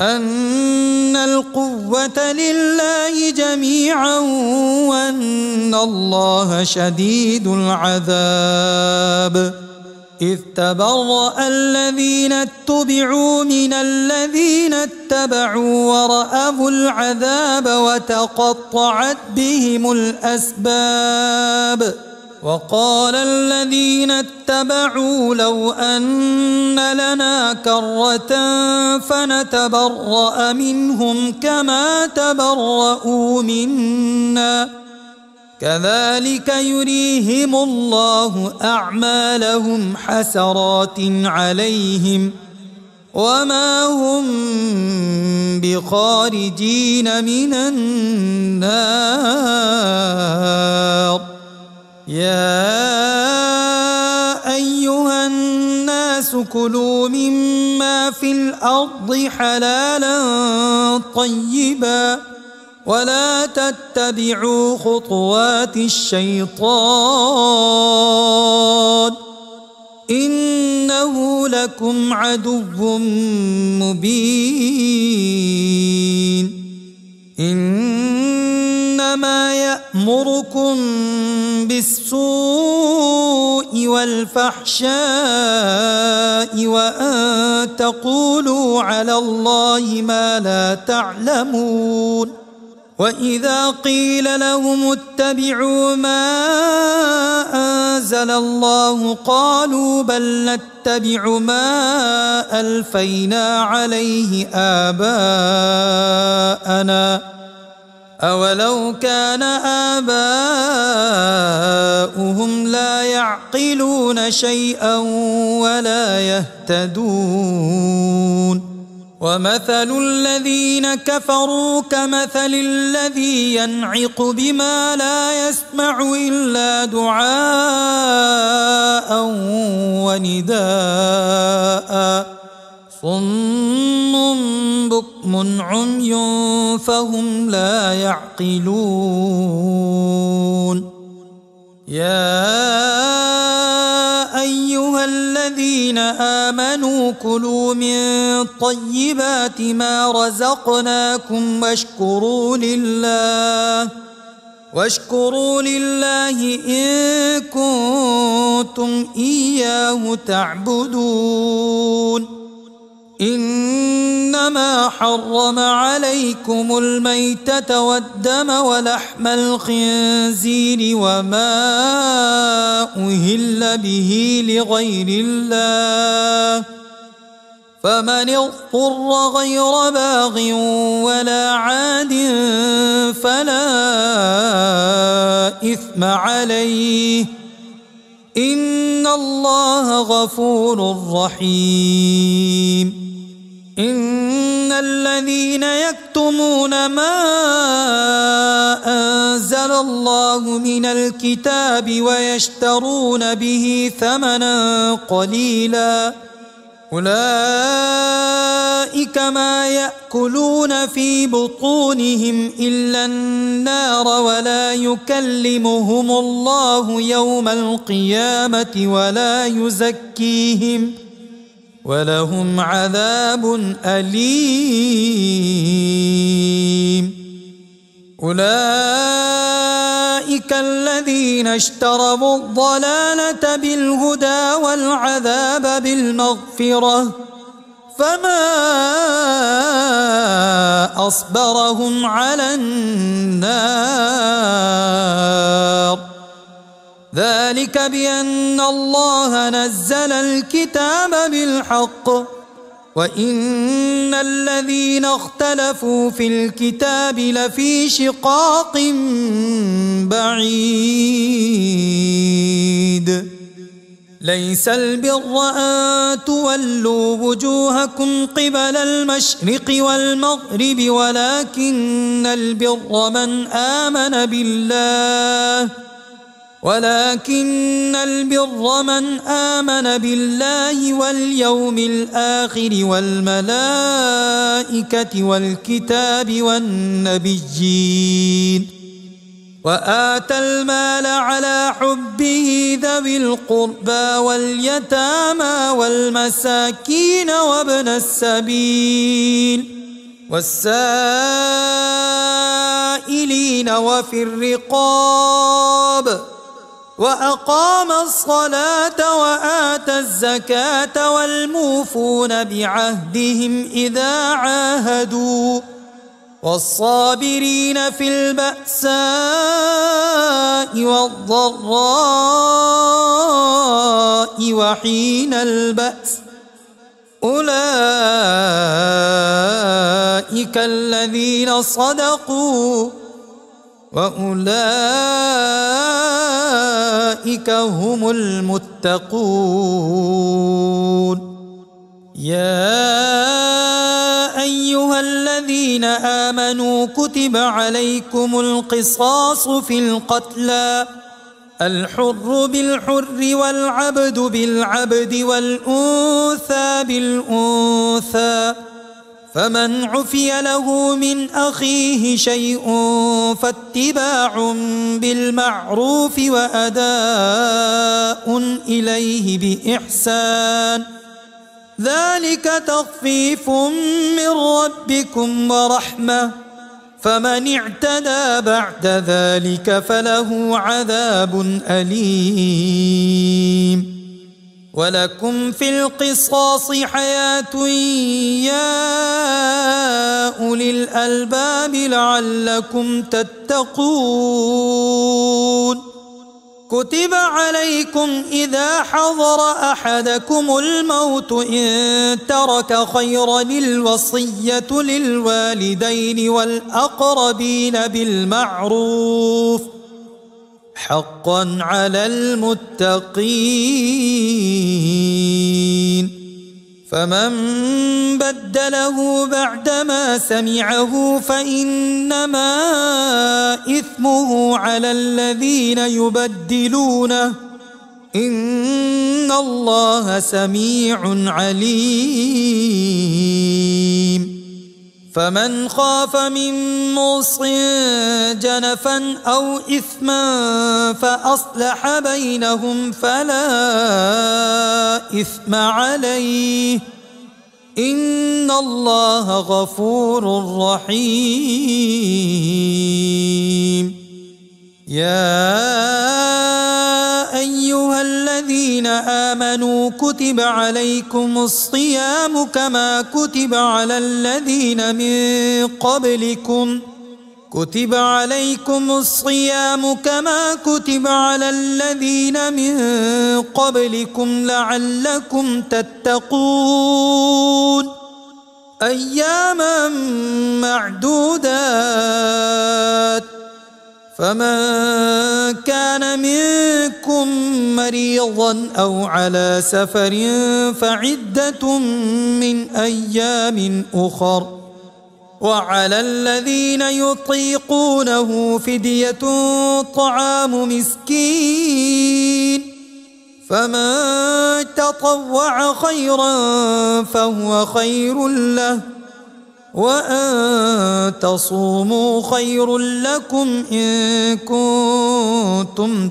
لله جميعا وأن إن الله شديد العذاب إذ تبرأ الذين اتبعوا من الذين اتبعوا ورأوا العذاب وتقطعت بهم الأسباب وقال الذين اتبعوا لو أن لنا كرة فنتبرأ منهم كما تبرؤوا منا كذلك يريهم الله أعمالهم حسرات عليهم وما هم بخارجين من النار يا أيها الناس كلوا مما في الأرض حلالا طيبا ولا تتبعوا خطوات الشيطان إنه لكم عدو مبين إنما يأمركم بالسوء والفحشاء وأن تقولوا على الله ما لا تعلمون وإذا قيل لهم اتبعوا ما أنزل الله قالوا بل نتبع ما ألفينا عليه آباءنا أولو كان آباؤهم لا يعقلون شيئا ولا يهتدون ومثل الذين كفروا كمثل الذي ينعق بما لا يسمع إلا دعاء ونداء صم بكم عمي فهم لا يعقلون يا أيها الذين آمنوا كلوا من طيبات ما رزقناكم واشكروا لله إن كنتم إياه تعبدون إنما حرم عليكم الميتة والدم ولحم الخنزير وما أهل به لغير الله فمن اضطر غير باغ ولا عاد فلا إثم عليه إن الله غفور رحيم إن الذين يكتمون ما أنزل الله من الكتاب ويشترون به ثمنا قليلا أولئك ما يأكلون في بطونهم إلا النار ولا يكلمهم الله يوم القيامة ولا يزكيهم ولهم عذاب أليم أولئك الذين اشتروا الضلالة بالهدى والعذاب بالمغفرة فما أصبرهم على النار ذلك بأن الله نزل الكتاب بالحق وإن الذين اختلفوا في الكتاب لفي شقاق بعيد ليس البر أن تولوا وجوهكم قبل المشرق والمغرب ولكن البر من آمن بالله واليوم الآخر والملائكة والكتاب والنبيين وآتى المال على حبه ذوي القربى واليتامى والمساكين وابن السبيل والسائلين وفي الرقاب وأقام الصلاة وآتى الزكاة والموفون بعهدهم إذا عاهدوا والصابرين في البأساء والضراء وحين البأس أولئك الذين صدقوا وأولئك هم المتقون. يا أيها الذين آمنوا كتب عليكم القصاص في القتلى الحر بالحر والعبد بالعبد والأنثى بالأنثى فمن عفي له من أخيه شيء فاتباع بالمعروف وأداء إليه بإحسان ذلك تخفيف من ربكم ورحمة فمن اعتدى بعد ذلك فله عذاب أليم. ولكم في القصاص حياة يا أولي الألباب لعلكم تتقون. كتب عليكم إذا حضر أحدكم الموت إن ترك خيرا الوصية للوالدين والأقربين بالمعروف حقا على المتقين. فمن بدله بعدما سمعه فإنما إثمه على الذين يبدلونه إن الله سميع عليم. فمن خاف من موص جنفا أو إثما فأصلح بينهم فلا إثم عليه إن الله غفور رحيم. يا أيها الذين آمنوا كتب عليكم الصيام كما كتب على الذين من قبلكم لعلكم تتقون. أياما معدودات فمن كان منكم مريضا أو على سفر فعدة من أيام أخر وعلى الذين يطيقونه فدية طعام مسكين فمن تطوع خيرا فهو خير له وأن تصوموا خير لكم إن كنتم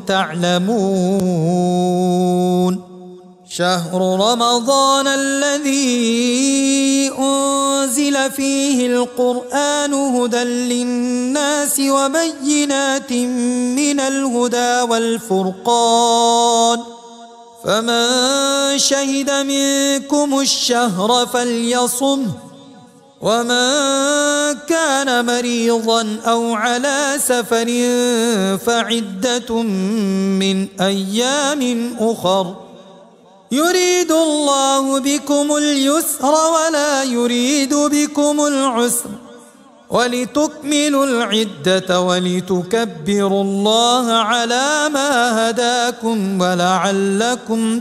تعلمون. شهر رمضان الذي أنزل فيه القرآن هدى للناس وبينات من الهدى والفرقان فمن شهد منكم الشهر فليصمه ومن كان مريضا أو على سفر فعدة من أيام أخر يريد الله بكم اليسر ولا يريد بكم العسر ولتكملوا العدة ولتكبروا الله على ما هداكم ولعلكم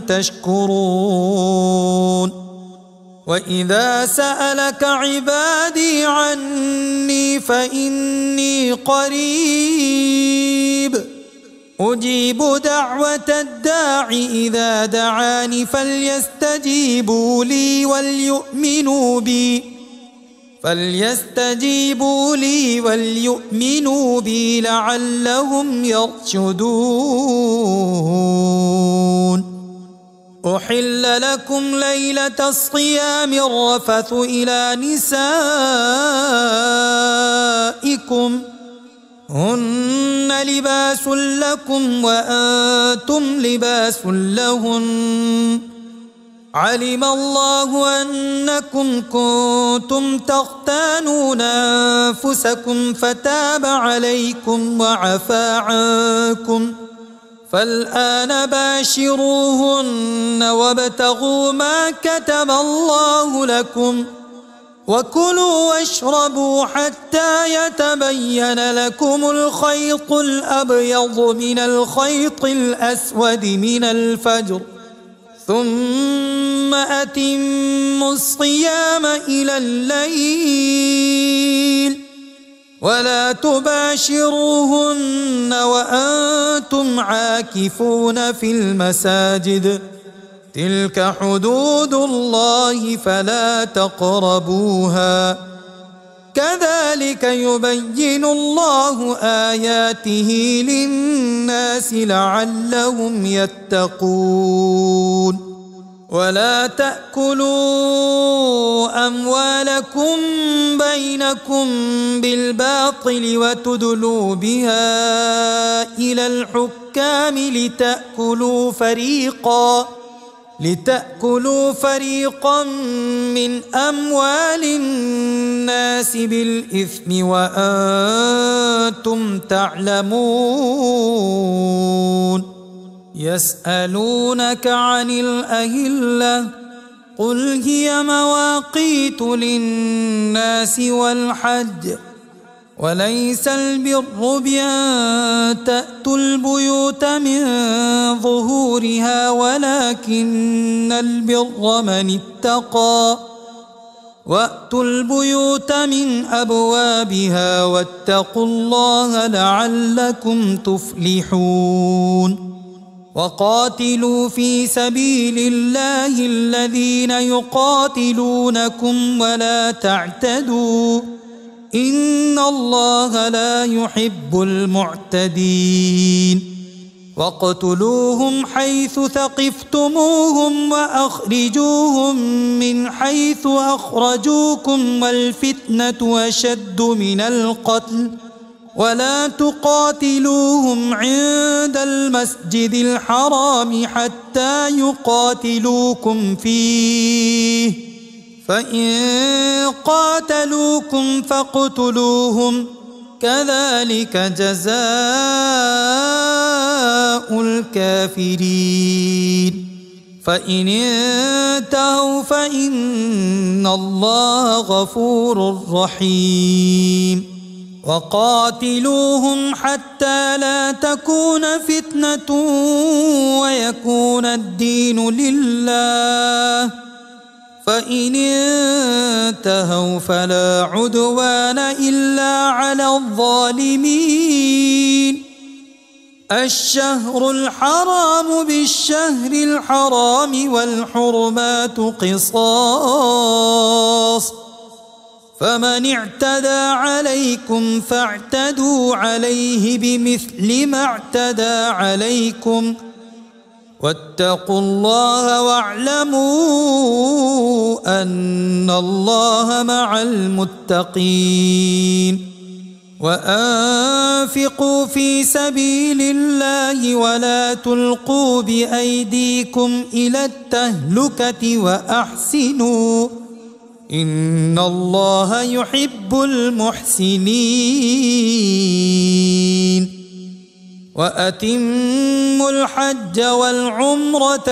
تشكرون. وإذا سألك عبادي عني فإني قريب أجيب دعوة الداع إذا دعاني فليستجيبوا لي وليؤمنوا بي لعلهم يرشدون. أحل لكم ليلة الصيام الرفث إلى نسائكم هن لباس لكم وأنتم لباس لهن علم الله أنكم كنتم تختانون أنفسكم فتاب عليكم وعفى عنكم فالآن باشروهن وابتغوا ما كتب الله لكم وكلوا واشربوا حتى يتبين لكم الخيط الأبيض من الخيط الأسود من الفجر ثم أتموا الصيام إلى الليل ولا تباشروهن وأنتم عاكفون في المساجد تلك حدود الله فلا تقربوها كذلك يبين الله آياته للناس لعلهم يتقون ولا تأكلوا أموالكم بينكم بالباطل وتدلوا بها إلى الحكام لتأكلوا فريقا من أموال الناس بالإثم وأنتم تعلمون يسألونك عن الأهلة قل هي مواقيت للناس والحج وليس البر بأن تأتوا البيوت من ظهورها ولكن البر من اتقى وأتوا البيوت من أبوابها واتقوا الله لعلكم تفلحون وقاتلوا في سبيل الله الذين يقاتلونكم ولا تعتدوا إن الله لا يحب المعتدين واقتلوهم حيث ثقفتموهم وأخرجوهم من حيث أخرجوكم والفتنة أشد من القتل ولا تقاتلوهم عند المسجد الحرام حتى يقاتلوكم فيه فإن قاتلوكم فاقتلوهم كذلك جزاء الكافرين فإن انتهوا فإن الله غفور رحيم وقاتلوهم حتى لا تكون فتنة ويكون الدين لله فإن انتهوا فلا عدوان إلا على الظالمين الشهر الحرام بالشهر الحرام والحرمات قصاص فمن اعتدى عليكم فاعتدوا عليه بمثل ما اعتدى عليكم واتقوا الله واعلموا أن الله مع المتقين وأنفقوا في سبيل الله ولا تلقوا بأيديكم إلى التهلكة وأحسنوا إن الله يحب المحسنين وأتموا الحج والعمرة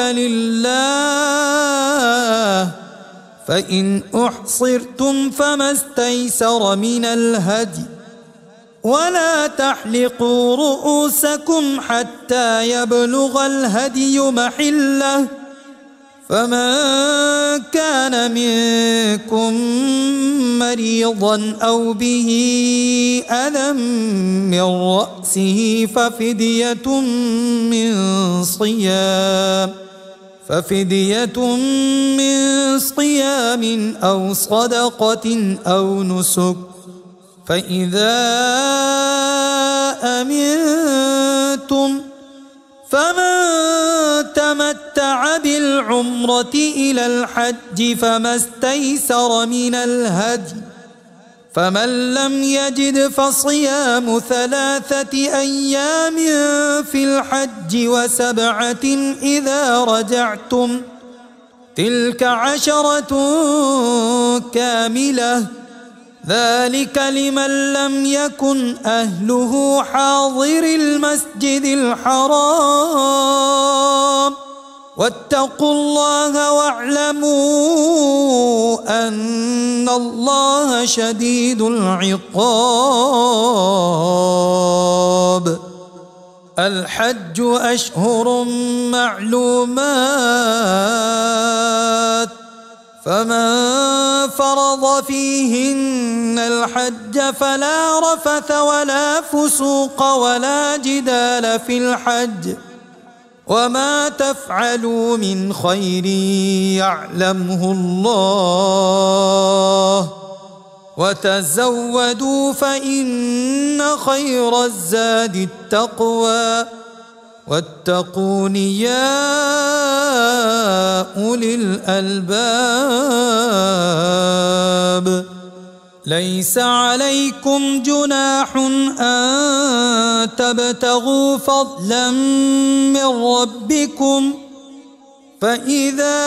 لله فإن أحصرتم فما استيسر من الهدي ولا تحلقوا رؤوسكم حتى يبلغ الهدي محله فمن كان منكم مريضا أو به أذى من رأسه ففدية من صيام أو صدقة أو نسك فإذا أمنتم فمن تمتع بالعمرة إلى الحج فما استيسر من الهدي فمن لم يجد فصيام 3 أيام في الحج و7 إذا رجعتم تلك 10 كاملة ذلك لمن لم يكن أهله حاضر المسجد الحرام واتقوا الله واعلموا أن الله شديد العقاب. الحج أشهر معلومات فمن فرض فيهن الحج فلا رفث ولا فسوق ولا جدال في الحج وما تفعلوا من خير يعلمه الله وتزودوا فإن خير الزاد التقوى واتقون يا أولي الألباب. ليس عليكم جناح أن تبتغوا فضلا من ربكم فإذا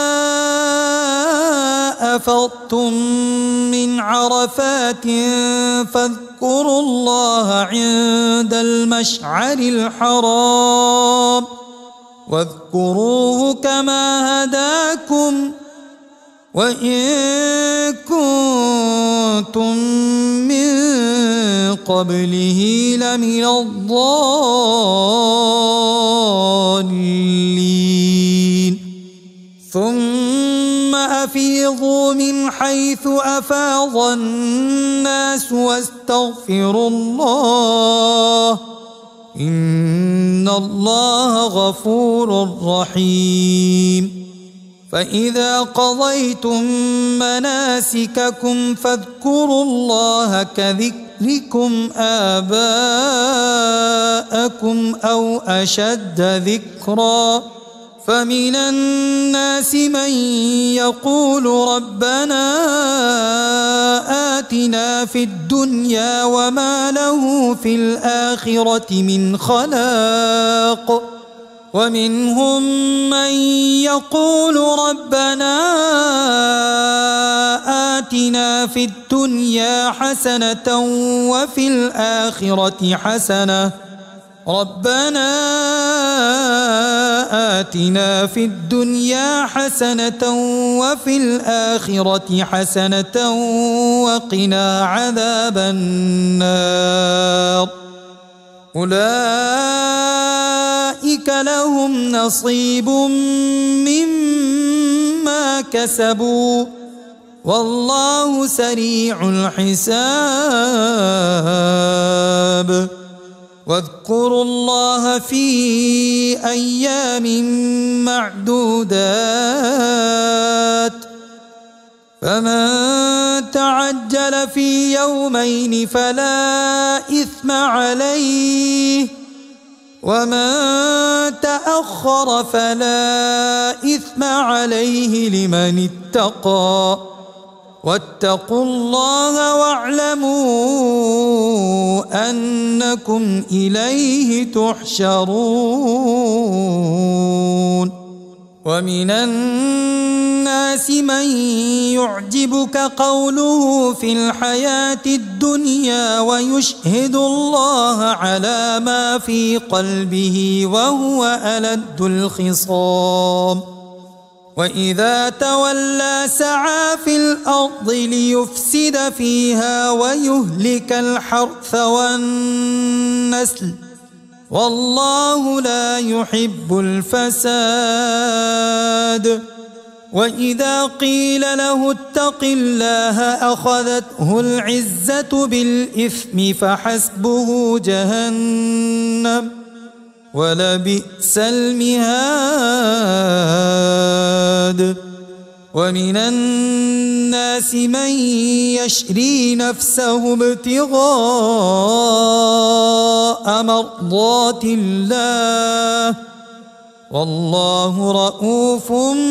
أفضتم من عرفات فاذكروا الله عند المشعر الحرام واذكروه كما هداكم وإن كنتم من قبله لمن الضالين. ثم أفيضوا من حيث أفاض الناس واستغفروا الله إن الله غفور رحيم. فإذا قضيتم مناسككم فاذكروا الله كذكركم آباءكم أو أشد ذكرا فمن الناس من يقول ربنا آتنا في الدنيا وما له في الآخرة من خلاق ومنهم من يقول ربنا آتنا في الدنيا حسنة وفي الآخرة حسنة ربنا آتنا في الدنيا حسنة وفي الآخرة حسنة وقنا عذاب النار. أولئك لهم نصيب مما كسبوا والله سريع الحساب. واذكروا الله في أيام معدودات فمن تعجل في يومين فلا إثم عليه ومن تأخر فلا إثم عليه لمن اتقى واتقوا الله واعلموا أنكم إليه تحشرون. ومن الناس من يعجبك قوله في الحياة الدنيا ويشهد الله على ما في قلبه وهو ألد الخصام وإذا تولى سعى في الأرض ليفسد فيها ويهلك الحرث والنسل والله لا يحب الفساد. وإذا قيل له اتق الله أخذته العزة بالإثم فحسبه جهنم ولبئس المهاد. ومن الناس من يشري نفسه ابتغاء مرضات الله والله رؤوف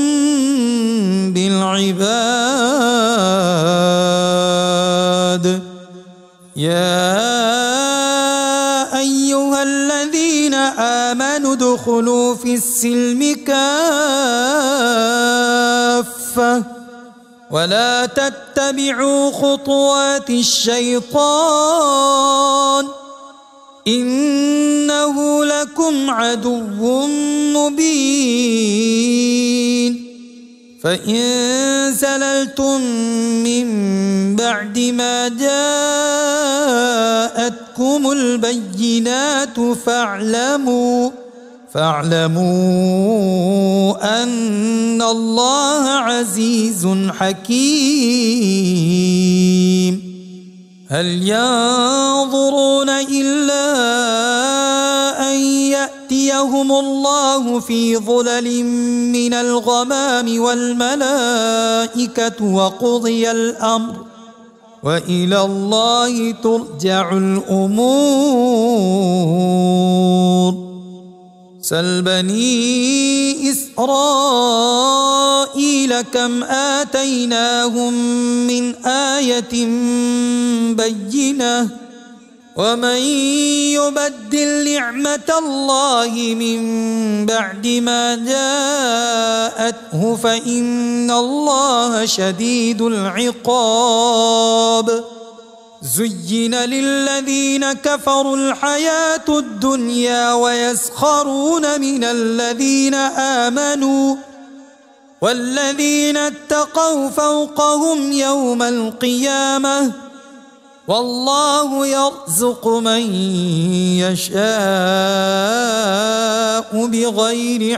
بالعباد. يا أيها الذين آمنوا ادخلوا في السلم كافة ولا تتبعوا خطوات الشيطان إنه لكم عدو مبين. فإن زللتم من بعد ما جاءتكم البينات فاعلموا أن الله عزيز حكيم. هل ينظرون إلا أن يأتيهم الله في ظلل من الغمام والملائكة وقضي الأمر وإلى الله ترجع الأمور. سل بني إسرائيل كم آتيناهم من آية بينة ومن يبدل نعمة الله من بعد ما جاءته فإن الله شديد العقاب. زين للذين كفروا الحياة الدنيا ويسخرون من الذين آمنوا والذين اتقوا فوقهم يوم القيامة والله يرزق من يشاء بغير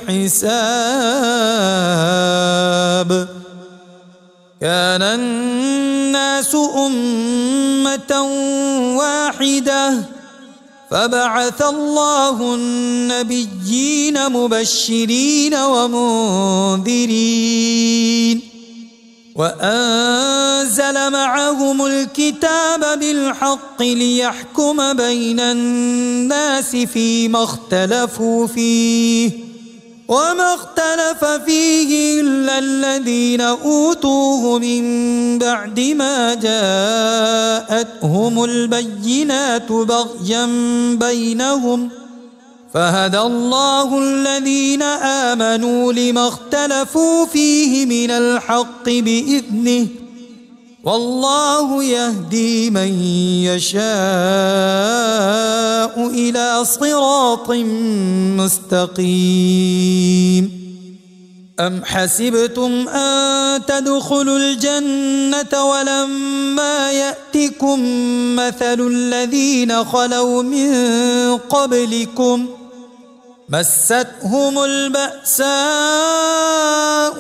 حساب. كان الناس أمة واحدة فبعث الله النبيين مبشرين ومنذرين وأنزل معهم الكتاب بالحق ليحكم بين الناس فيما اختلفوا فيه وما اختلف فيه إلا الذين أوتوه من بعد ما جاءتهم البينات بغيا بينهم فهدى الله الذين آمنوا لما اختلفوا فيه من الحق بإذنه والله يهدي من يشاء إلى صراط مستقيم. أم حسبتم أن تدخلوا الجنة ولما يأتكم مثل الذين خلوا من قبلكم مستهم البأساء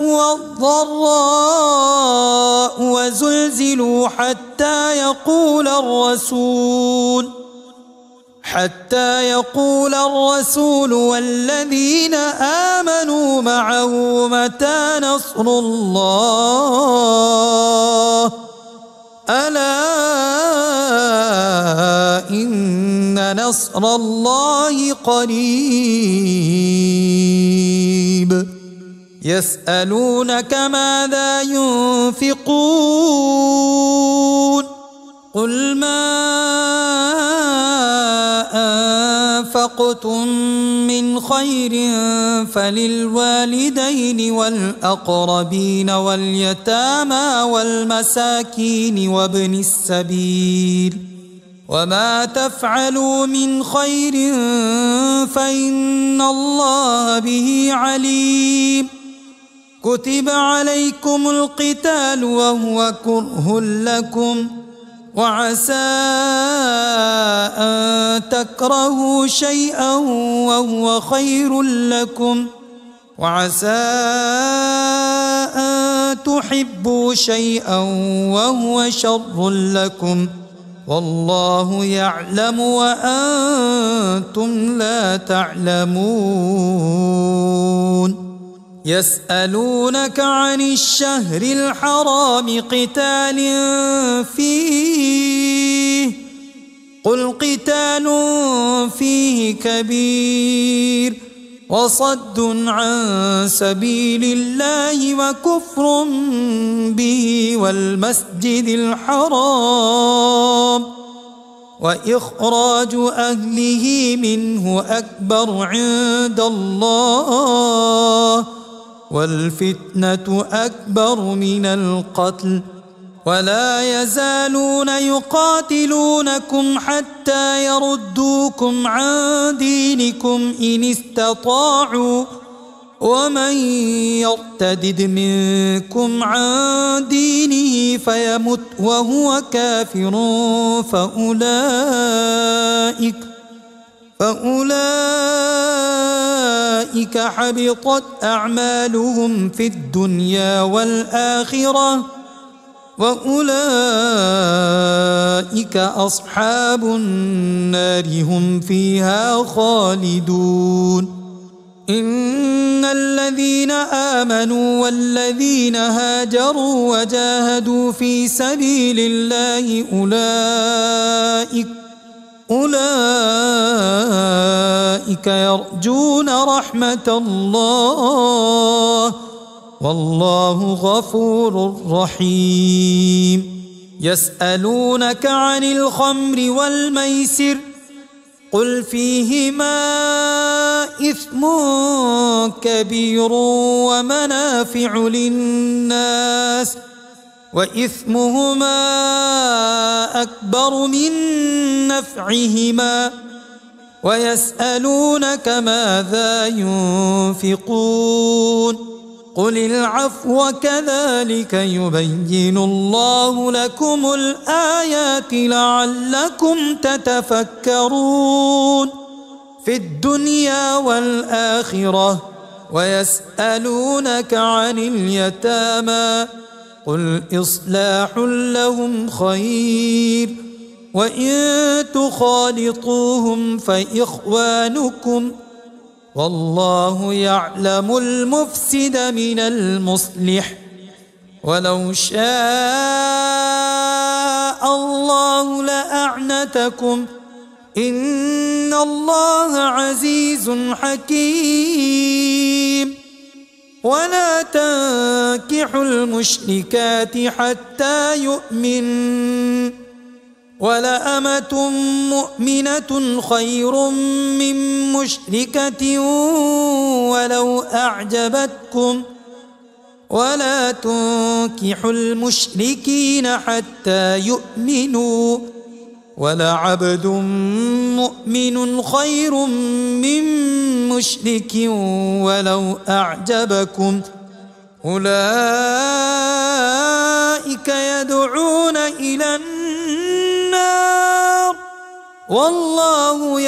والضراء وزلزلوا حتى يقول الرسول والذين آمنوا معه متى نصر الله ألا إن نصر الله قريب. يسألونك ماذا ينفقون قل ما أنفقتم من خير فللوالدين والأقربين واليتامى والمساكين وابن السبيل وما تفعلوا من خير فإن الله به عليم. كتب عليكم القتال وهو كره لكم وعسى أن تكرهوا شيئا وهو خير لكم وعسى أن تحبوا شيئا وهو شر لكم والله يعلم وأنتم لا تعلمون. يسألونك عن الشهر الحرام قتال فيه قل قتال فيه كبير وصد عن سبيل الله وكفر به والمسجد الحرام وإخراج أهله منه أكبر عند الله والفتنة أكبر من القتل ولا يزالون يقاتلونكم حتى يردوكم عن دينكم إن استطاعوا ومن يرتدد منكم عن دينه فيمت وهو كافر فأولئك حبطت أعمالهم في الدنيا والآخرة وأولئك أصحاب النار هم فيها خالدون إن الذين آمنوا والذين هاجروا وجاهدوا في سبيل الله أولئك يرجون رحمة الله والله غفور رحيم يسألونك عن الخمر والميسر قل فيهما إثم كبير ومنافع للناس وإثمهما أكبر من نفعهما ويسألونك ماذا ينفقون قل العفو كذلك يبين الله لكم الآيات لعلكم تتفكرون في الدنيا والآخرة ويسألونك عن اليتامى قل إصلاح لهم خير وإن تخالطوهم فإخوانكم والله يعلم المفسد من المصلح ولو شاء الله لأعنتكم إن الله عزيز حكيم ولا تنكحوا المشركات حتى يؤمنوا ولأمة مؤمنة خير من مشركة ولو أعجبتكم ولا تنكحوا المشركين حتى يؤمنوا ولعبد مؤمن خير من مشرك ولو أعجبكم أولئك يدعون إلى النار والله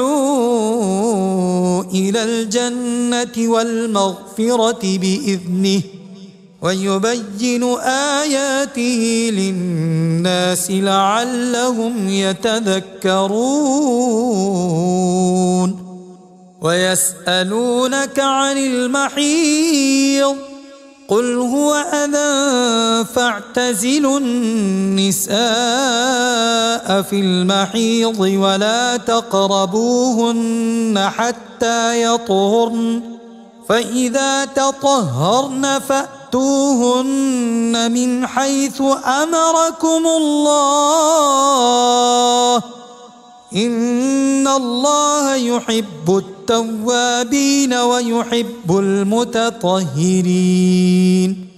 يدعو إلى الجنة والمغفرة بإذنه ويبين آياته للناس لعلهم يتذكرون ويسألونك عن المحيض قل هو أذى فاعتزلوا النساء في المحيض ولا تقربوهن حتى يطهرن فإذا تطهرن فأتوهن من حيث أمركم الله إن الله يحب التوابين ويحب المتطهرين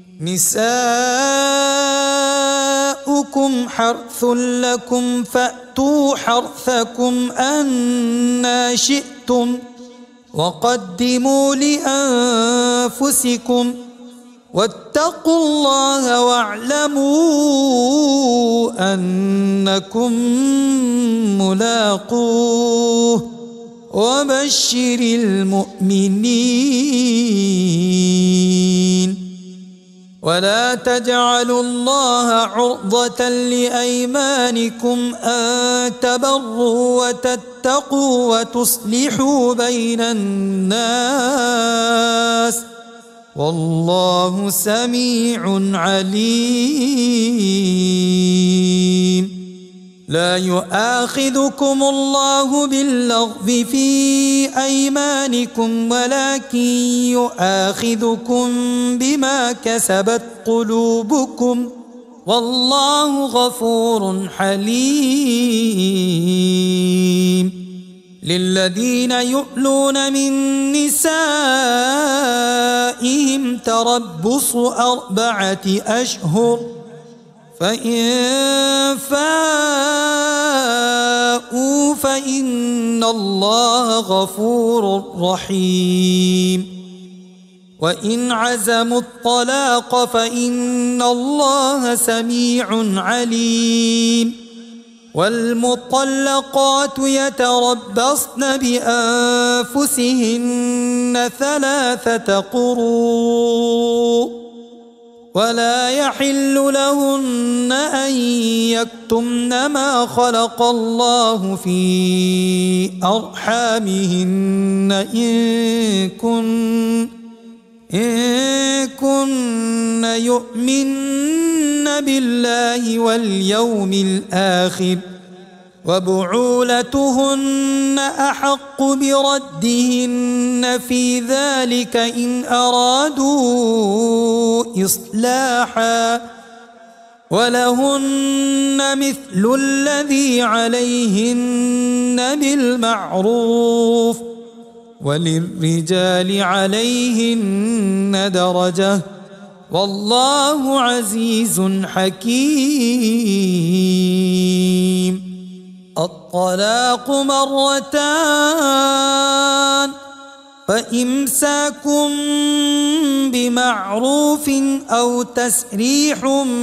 نساؤكم حرث لكم فأتوا حرثكم أنى شئتم وقدموا لأنفسكم واتقوا الله واعلموا أنكم ملاقوه وبشر المؤمنين ولا تجعلوا الله عرضة لأيمانكم أن تبروا وتتقوا وتصلحوا بين الناس والله سميع عليم لا يؤاخذكم الله باللغو في أيمانكم ولكن يؤاخذكم بما كسبت قلوبكم والله غفور حليم. للذين يؤلون من نسائهم تربص 4 أشهر فإن فاءوا فإن الله غفور رحيم. وإن عزموا الطلاق فإن الله سميع عليم. والمطلقات يتربصن بأنفسهن 3 قروء ولا يحل لهن أن يكتمن ما خلق الله في أرحامهن إن كن يؤمن بالله واليوم الآخر وبعولتهن أحق بردهن في ذلك إن أرادوا إصلاحا ولهن مثل الذي عليهن بالمعروف وللرجال عليهن درجة والله عزيز حكيم. الطلاق 2 مرتان فإمساك بمعروف أو تسريح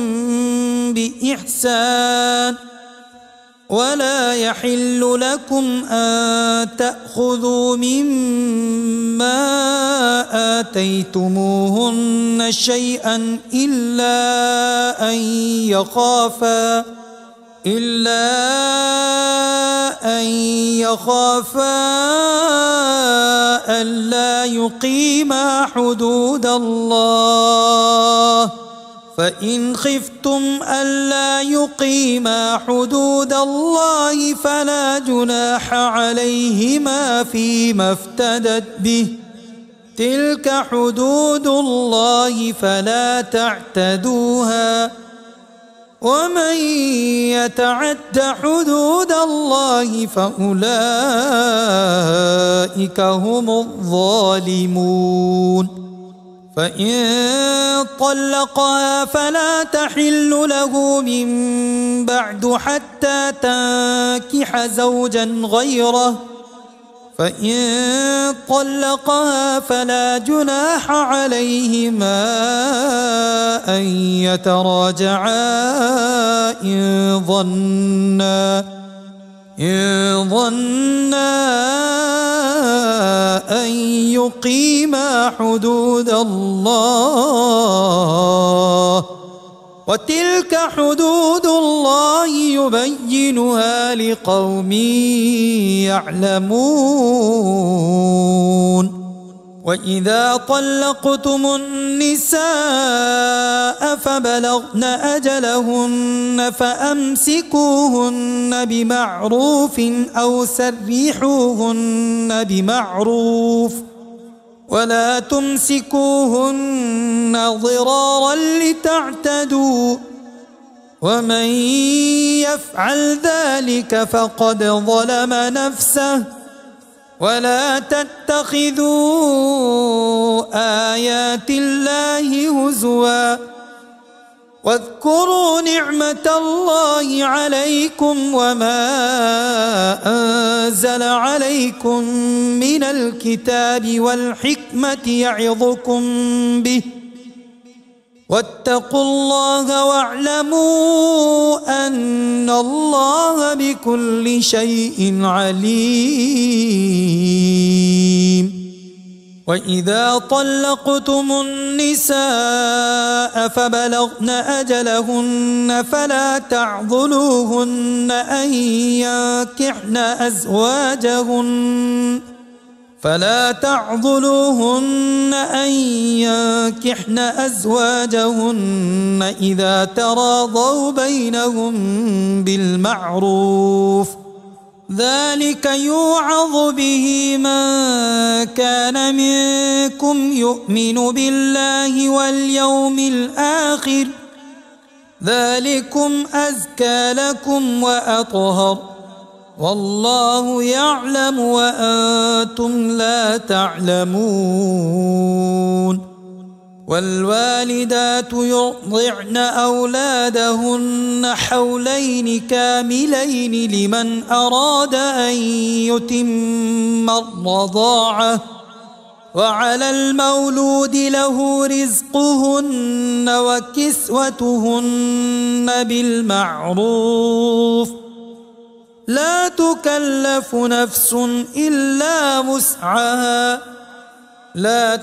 بإحسان ولا يحل لكم أن تأخذوا مما آتيتموهن شيئا إلا أن يخافا ألا يقيما حدود الله فإن خفتم ألا يقيما حدود الله فلا جناح عليهما فيما افتدت به تلك حدود الله فلا تعتدوها ومن يتعد حدود الله فأولئك هم الظالمون. فإن طلقها فلا تحل له من بعد حتى تنكح زوجا غيره فإن طلقها فلا جناح عليهما أن يتراجعا إن ظنا أن يقيما حدود الله وتلك حدود الله يبينها لقوم يعلمون. وإذا طلقتم النساء فبلغن أجلهن فأمسكوهن بمعروف أو سرحوهن بمعروف ولا تمسكوهن ضرارا لتعتدوا ومن يفعل ذلك فقد ظلم نفسه ولا تتخذوا آيات الله هزوا واذكروا نعمة الله عليكم وما أنزل عليكم من الكتاب والحكمة يعظكم به واتقوا الله واعلموا أن الله بكل شيء عليم. وإذا طلقتم النساء فبلغن أجلهن فلا تعضلوهن أن ينكحن أزواجهن فلا تعضلوهن أن ينكحن أزواجهن إذا تراضوا بينهم بالمعروف، ذلك يوعظ به من كان منكم يؤمن بالله واليوم الآخر، ذلكم أزكى لكم وأطهر، والله يعلم وأنتم لا تعلمون. والوالدات يرضعن أولادهن حولين كاملين لمن أراد أن يتم الرضاعة، وعلى المولود له رزقهن وكسوتهن بالمعروف، لا تكلف نفس إلا وسعها، لا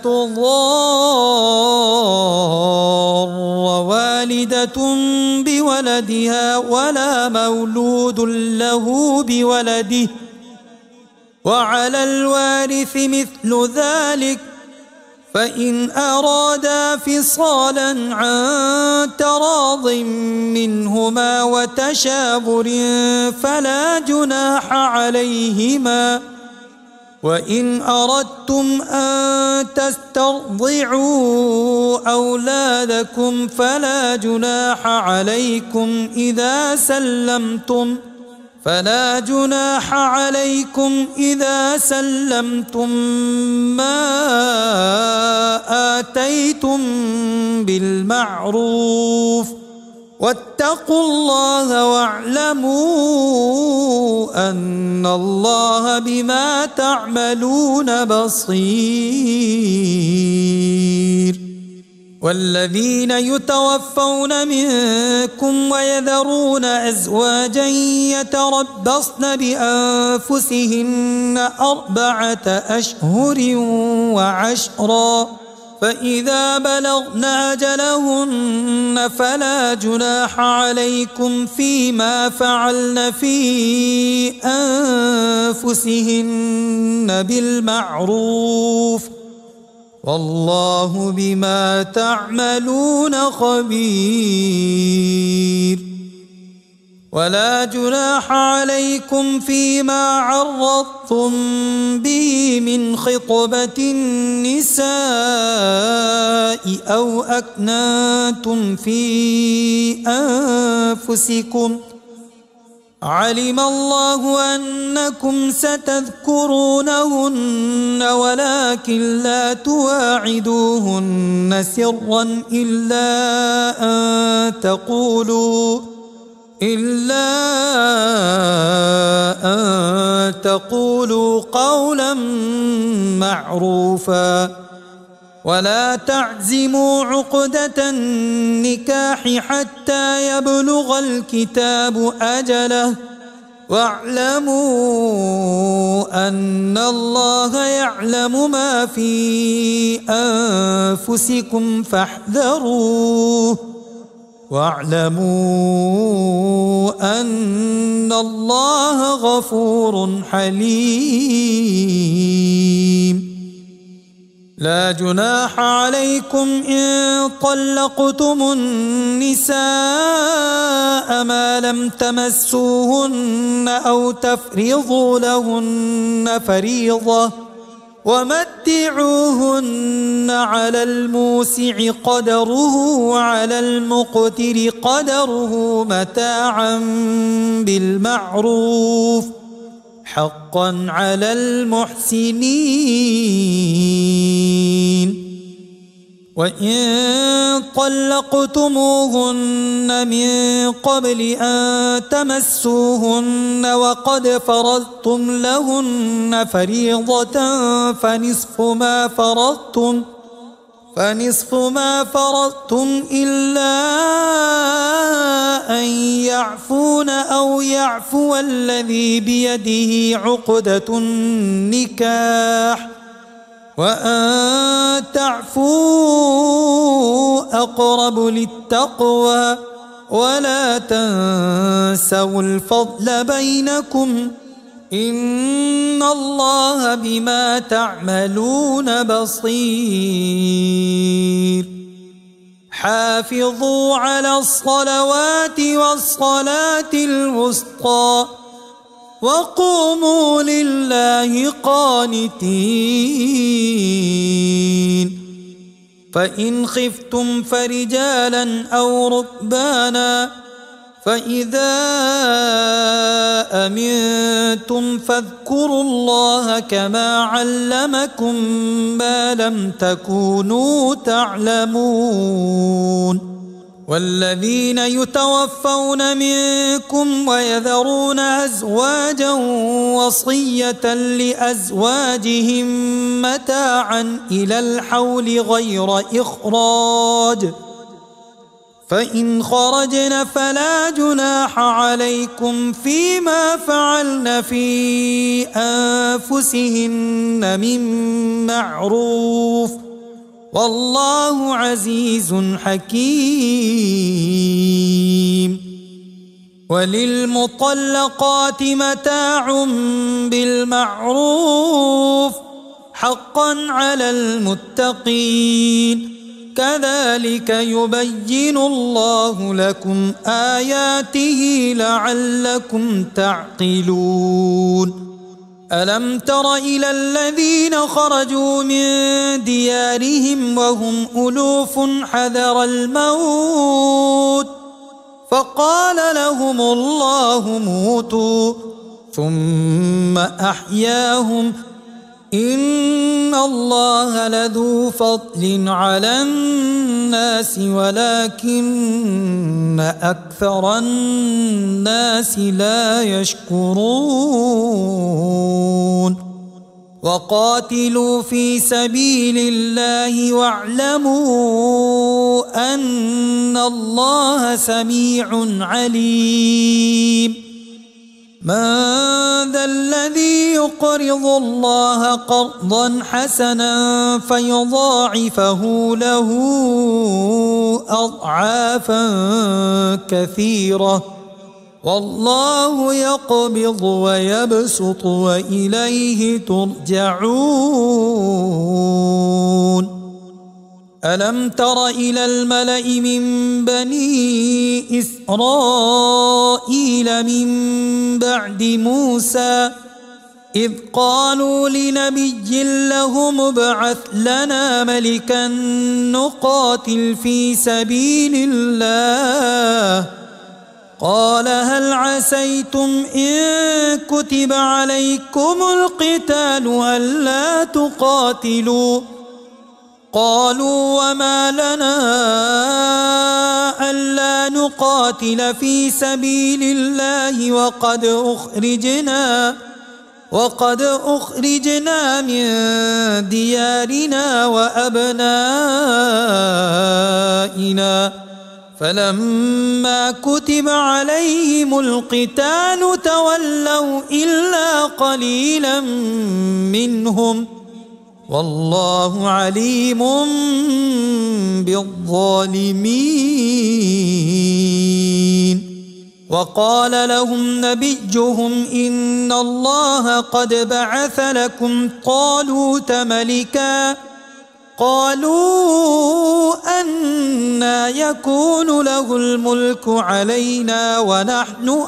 تضار والدة بولدها ولا مولود له بولده، وعلى الوارث مثل ذلك، فإن أرادا فصالا عن تراض منهما وتشاور فلا جناح عليهما. وإن أردتم أن تسترضعوا أولادكم فلا جناح عليكم إذا سلمتم ما آتيتم بالمعروف، واتقوا الله واعلموا أن الله بما تعملون بصير. والذين يتوفون منكم ويذرون أزواجا يتربصن بأنفسهن 4 أشهر وعشرا، فإذا بلغن أجلهن فلا جناح عليكم فيما فعلن في أنفسهن بالمعروف، والله بما تعملون خبير. ولا جناح عليكم فيما عرضتم به من خطبة النساء أو أكننتم في أنفسكم، علم الله أنكم ستذكرونهن ولكن لا تواعدوهن سرا إلا أن تقولوا قولا معروفا، ولا تعزموا عقدة النكاح حتى يبلغ الكتاب أجله، واعلموا أن الله يعلم ما في أنفسكم فاحذروه، واعلموا أن الله غفور حليم. لا جناح عليكم إن طلقتم النساء ما لم تمسوهن أو تفرضوا لهن فريضة، ومتعوهن على الموسع قدره وعلى المقتر قدره متاعا بالمعروف، حقا على المحسنين. وإن طلقتموهن من قبل أن تمسوهن وقد فرضتم لهن فريضة فنصف ما فرضتم إلا أن يعفون أو يعفو الذي بيده عقدة النكاح، وأن تعفوا أقرب للتقوى، ولا تنسوا الفضل بينكم، إن الله بما تعملون بصير حافظوا على الصلوات والصلاة الوسطى وقوموا لله قانتين فإن خفتم فرجالا أو ركبانا فإذا أمنتم فاذكروا الله كما علمكم ما لم تكونوا تعلمون والذين يتوفون منكم ويذرون أزواجا وصية لأزواجهم متاعا إلى الحول غير إخراج فإن خرجن فلا جناح عليكم فيما فعلن في أنفسهن من معروف والله عزيز حكيم وللمطلقات متاع بالمعروف حقا على المتقين كذلك يبين الله لكم آياته لعلكم تعقلون ألم تر إلى الذين خرجوا من ديارهم وهم ألوف حذر الموت فقال لهم الله موتوا ثم أحياهم إن الله لذو فضل على الناس ولكن أكثر الناس لا يشكرون وقاتلوا في سبيل الله واعلموا أن الله سميع عليم من ذا الذي يقرض الله قرضا حسنا فيضاعفه له أضعافا كثيرة والله يقبض ويبسط وإليه ترجعون ألم تر إلى الملأ من بني إسرائيل من بعد موسى إذ قالوا لنبي له ابعث لنا ملكا نقاتل في سبيل الله قال هل عسيتم إن كتب عليكم القتال ألا تقاتلوا قالوا وما لنا ألا نقاتل في سبيل الله وقد أخرجنا من ديارنا وأبنائنا فلما كتب عليهم القتال تولوا إلا قليلا منهم والله عليم بالظالمين وقال لهم نبيهم إن الله قد بعث لكم طالوت ملكا قالوا أنى يكون له الملك علينا ونحن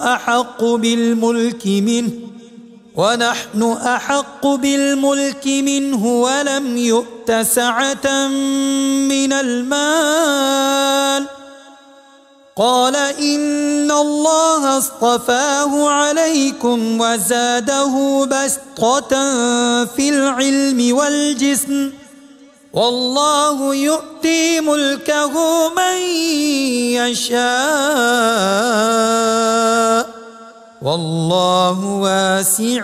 أحق بالملك منه ولم يؤت سعة من المال قال إن الله اصطفاه عليكم وزاده بسطة في العلم والجسم والله يؤتي ملكه من يشاء والله واسع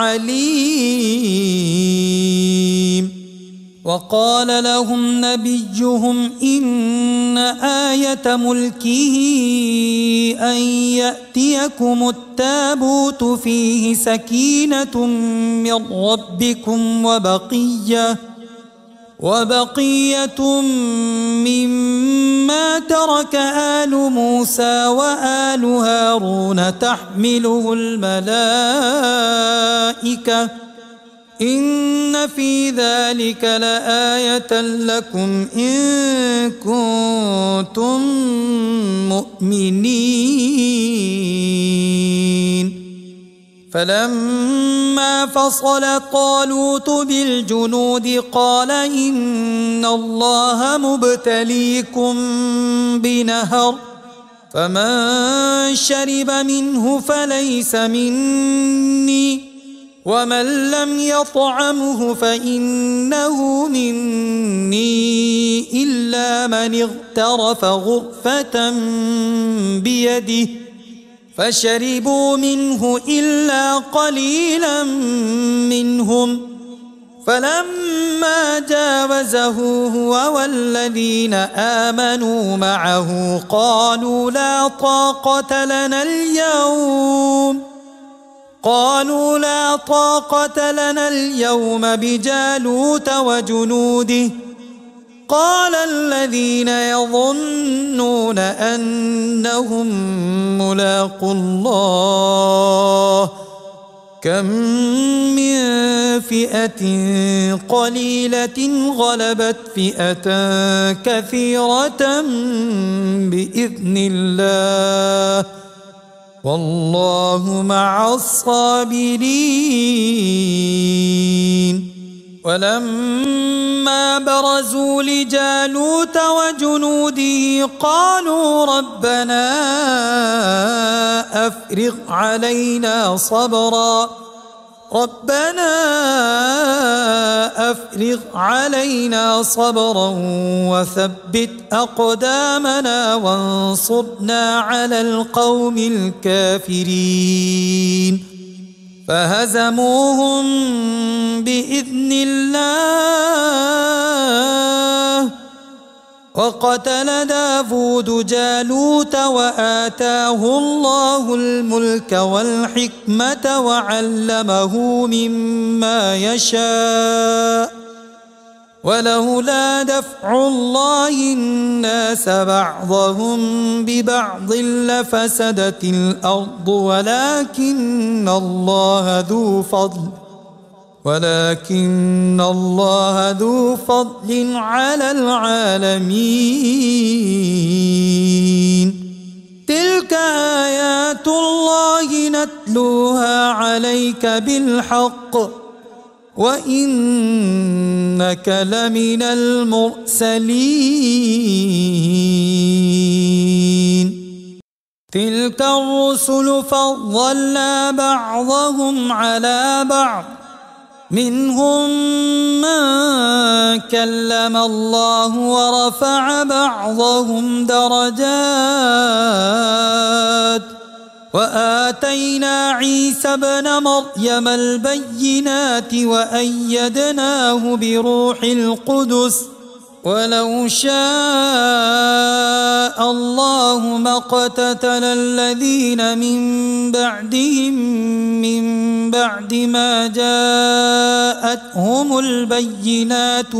عليم وقال لهم نبيهم إن آية ملكه أن يأتيكم التابوت فيه سكينة من ربكم وبقية مما ترك آل موسى وآل هارون تحمله الملائكة إن في ذلك لآية لكم إن كنتم مؤمنين. فلما فصل طالوت بالجنود قال إن الله مبتليكم بنهر فمن شرب منه فليس مني ومن لم يطعمه فإنه مني إلا من اغترف غرفة بيده فشربوا منه إلا قليلا منهم. فلما جاوزه هو والذين آمنوا معه قالوا لا طاقة لنا اليوم بجالوت وجنوده. قال الذين يظنون أنهم ملاقو الله كم من فئة قليلة غلبت فئة كثيرة بإذن الله والله مع الصابرين. ولما برزوا لجالوت وجنوده قالوا ربنا أفرغ علينا صبرا وثبت أقدامنا وانصرنا على القوم الكافرين. فهزموهم بإذن الله وقتل داود جالوت وآتاه الله الملك والحكمة وعلمه مما يشاء ولولا دفع الله الناس بعضهم ببعض لفسدت الأرض ولكن الله ذو فضل على العالمين. تلك آيات الله نتلوها عليك بالحق وإنك لمن المرسلين. تلك الرسل فضلنا بعضهم على بعض منهم من كلم الله ورفع بعضهم درجات وآتينا عيسى ابن مريم البينات وأيدناه بروح القدس ولو شاء الله ما اقتتل الذين من بعدهم من بعد ما جاءتهم البينات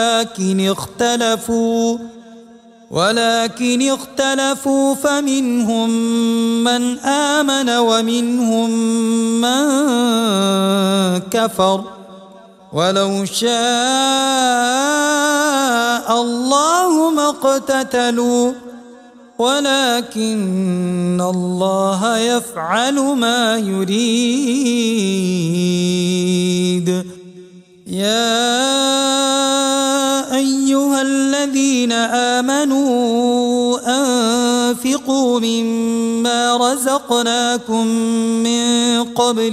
ولكن اختلفوا فمنهم من آمن ومنهم من كفر ولو شاء الله ما اقتتلوا ولكن الله يفعل ما يريد. يا أيها الذين آمنوا أنفقوا مما رزقناكم من قبل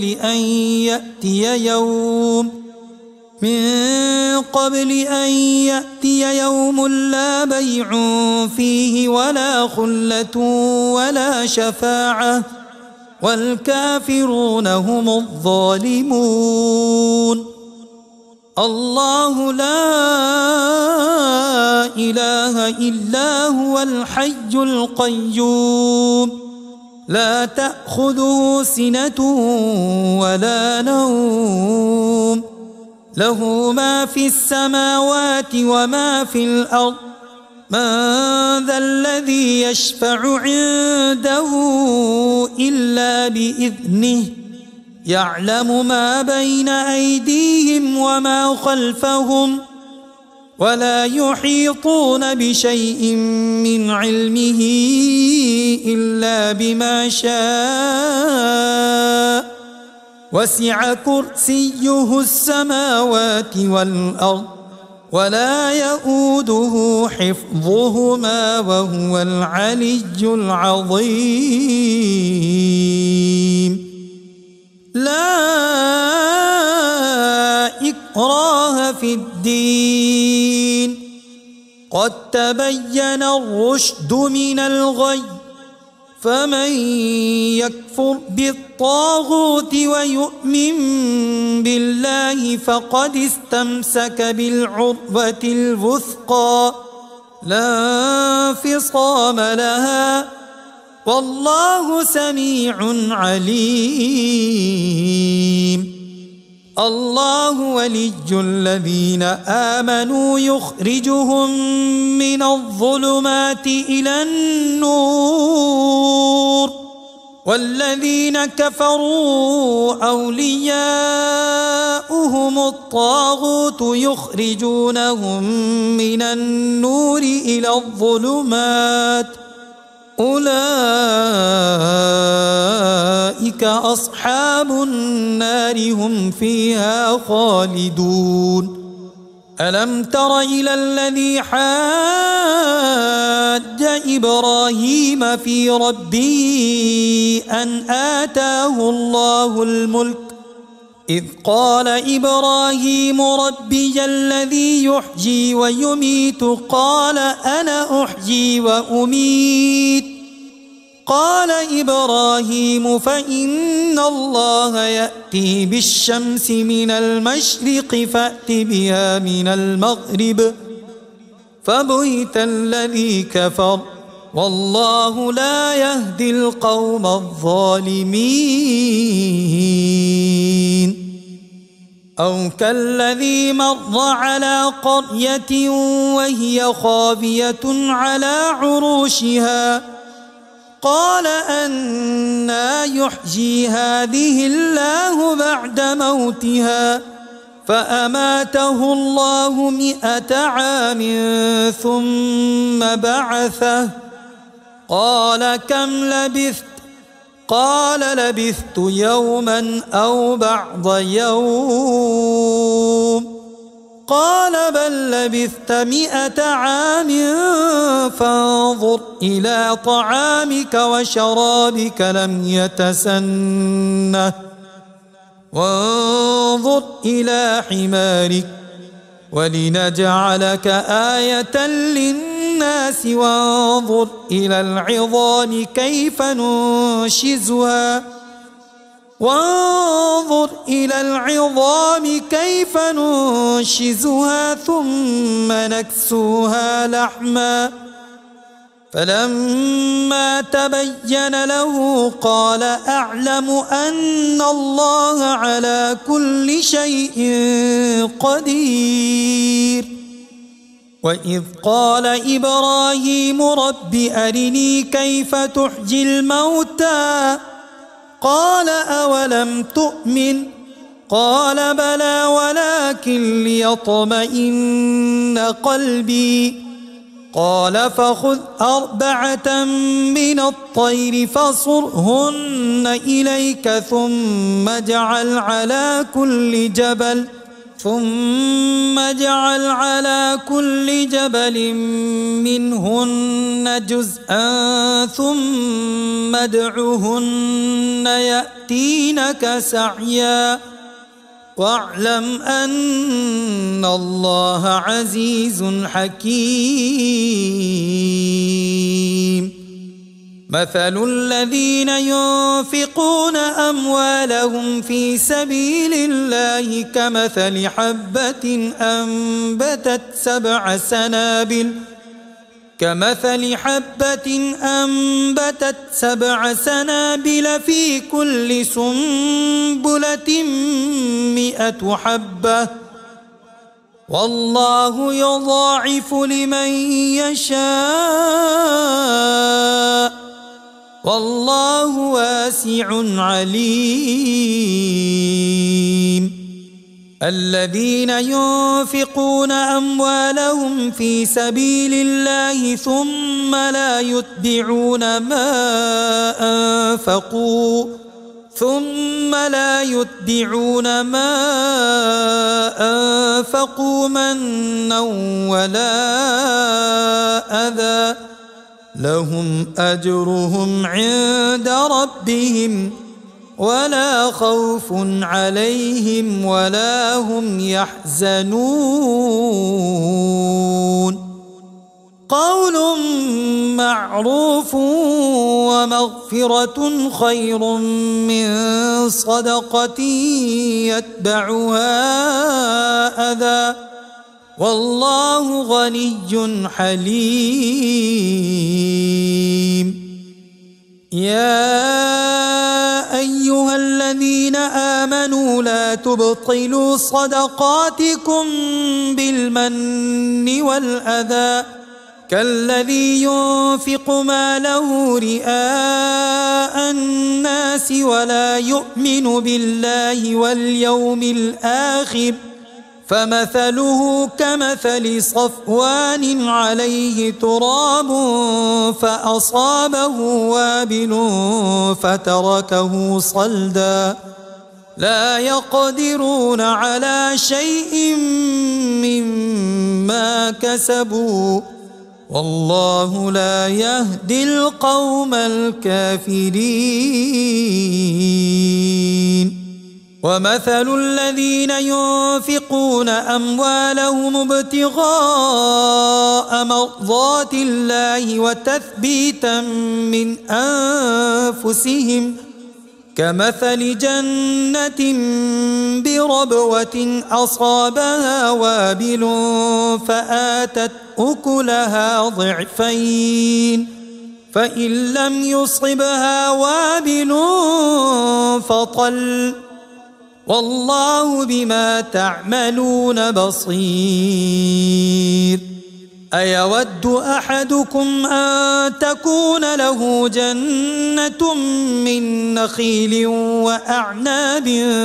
أن يأتي يوم لا بيع فيه ولا خلة ولا شفاعة والكافرون هم الظالمون. الله لا إله إلا هو الحي القيوم لا تأخذه سنة ولا نوم له ما في السماوات وما في الأرض من ذا الذي يشفع عنده إلا بإذنه يعلم ما بين أيديهم وما خلفهم ولا يحيطون بشيء من علمه إلا بما شاء وسع كرسيه السماوات والأرض ولا يؤوده حفظهما وهو العلي العظيم. لا إكراه في الدين قد تبين الرشد من الغي فمن يكفر بالطاغوت ويؤمن بالله فقد استمسك بالعروة الوثقى لا انفصام لها والله سميع عليم. الله ولي الذين آمنوا يخرجهم من الظلمات إلى النور والذين كفروا أولياؤهم الطاغوت يخرجونهم من النور إلى الظلمات أولئك أصحاب النار هم فيها خالدون. ألم تر إلى الذي حاج إبراهيم في ربه أن آتاه الله الملك إذ قال إبراهيم ربي الذي يحيي ويميت قال أنا أحيي وأميت قال إبراهيم فإن الله يأتي بالشمس من المشرق فأت بها من المغرب فبهت الذي كفر والله لا يهدي القوم الظالمين. أو كالذي مر على قرية وهي خاوية على عروشها قال أنى يحيي هذه الله بعد موتها فأماته الله 100 عام ثم بعثه قال كم لبثت قال لبثت يوما أو بعض يوم قال بل لبثت 100 عام فانظر إلى طعامك وشرابك لم يتسنه وانظر إلى حمارك ولنجعلك آية للناس وانظر إلى العظام كيف ننشزها ثم نكسوها لحما فلما تبين له قال أعلم أن الله على كل شيء قدير. وإذ قال إبراهيم رب أرني كيف تحيي الموتى قال أولم تؤمن قال بلى ولكن ليطمئن قلبي قال فخذ 4 من الطير فصرهن إليك ثم اجعل على كل جبل منهن جزءا ثم ادعهن يأتينك سعيا واعلم أن الله عزيز حكيم. مثل الذين ينفقون أموالهم في سبيل الله كمثل حبة أنبتت 7 سنابل في كل سنبلة 100 حبة والله يضاعف لمن يشاء والله واسع عليم. الذين ينفقون أموالهم في سبيل الله ثم لا يتبعون ما أنفقوا منا ولا أذى لهم أجرهم عند ربهم ولا خوف عليهم ولا هم يحزنون. قول معروف ومغفرة خير من صدقة يتبعها أذى والله غني حليم. يا أيها الذين آمنوا لا تبطلوا صدقاتكم بالمن والأذى كالذي ينفق ماله رئاء الناس ولا يؤمن بالله واليوم الآخر فمثله كمثل صفوان عليه تراب فأصابه وابل فتركه صلدا لا يقدرون على شيء مما كسبوا والله لا يهدي القوم الكافرين. ومثل الذين ينفقون أموالهم ابتغاء مرضات الله وتثبيتا من أنفسهم كمثل جنة بربوة أصابها وابل فآتت أكلها ضعفين فإن لم يصبها وابل فطل والله بما تعملون بصير. أيود أحدكم أن تكون له جنة من نخيل وأعناب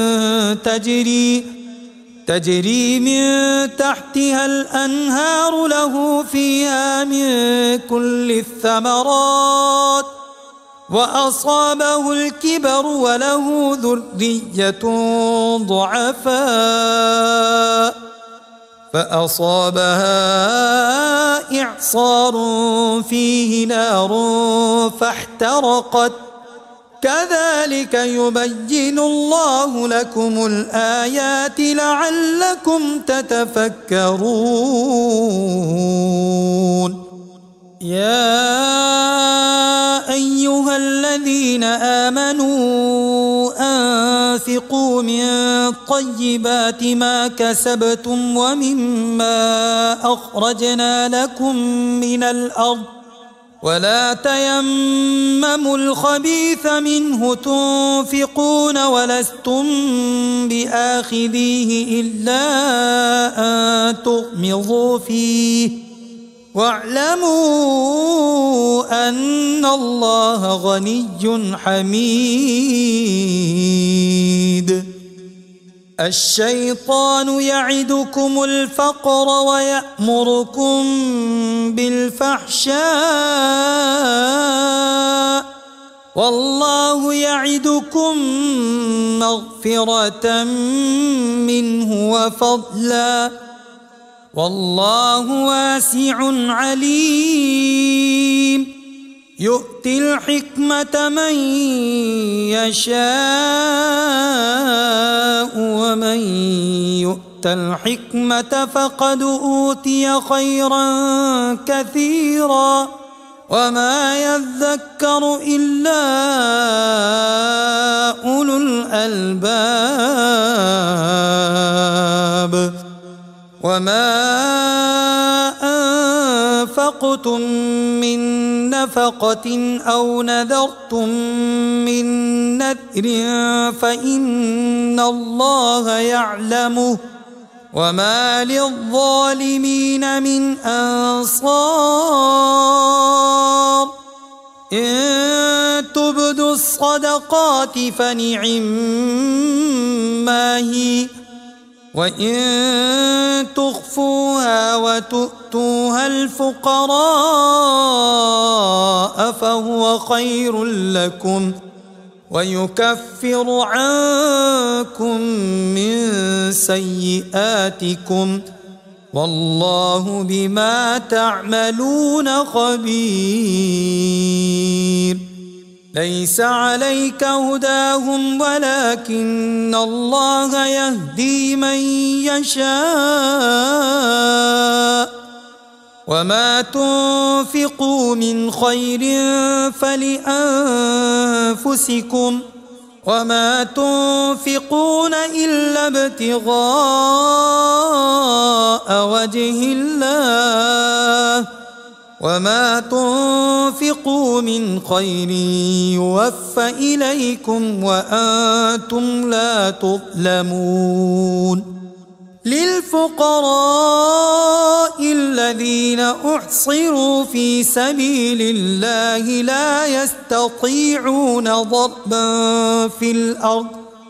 تجري من تحتها الأنهار له فيها من كل الثمرات وأصابه الكبر وله ذرية ضعفاء فأصابها إعصار فيه نار فاحترقت كذلك يبين الله لكم الآيات لعلكم تتفكرون. يا أيها الذين آمنوا أنفقوا من طيبات ما كسبتم ومما أخرجنا لكم من الأرض ولا تيمموا الخبيث منه تنفقون ولستم بآخذيه إلا أن تغمضوا فيه واعلموا أن الله غني حميد. الشيطان يعدكم الفقر ويأمركم بالفحشاء والله يعدكم مغفرة منه وفضلا والله واسع عليم. يؤتي الحكمة من يشاء ومن يؤت الحكمة فقد أوتي خيرا كثيرا وما يذكر إلا أولو الألباب. وما أنفقتم من نفقة أو نذرتم من نذر فإن الله يعلمه وما للظالمين من أنصار إن تبدوا الصدقات فنعما هي وإن تخفوها وتؤتوها الفقراء فهو خير لكم ويكفر عنكم من سيئاتكم والله بما تعملون خبير. ليس عليك هداهم ولكن الله يهدي من يشاء وما تنفقوا من خير فلأنفسكم وما تنفقون إلا ابتغاء وجه الله وما تنفقوا من خير يوفى إليكم وأنتم لا تظلمون. للفقراء الذين أحصروا في سبيل الله لا يستطيعون ضربا في الأرض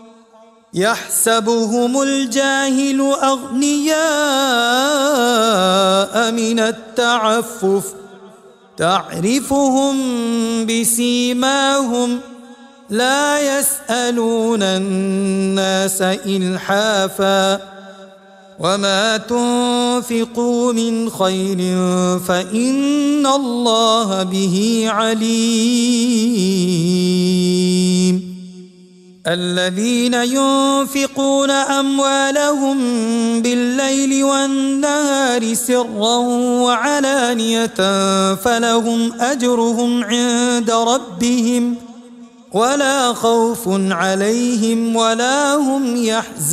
يحسبهم الجاهل أغنياء من التعفف تعرفهم بسيماهم لا يسألون الناس إلحافا وما تنفقوا من خير فإن الله به عليم. الذين ينفقون أموالهم بالليل والنهار سرا وعلانية فلهم أجرهم عند ربهم ولا خوف عليهم ولا هم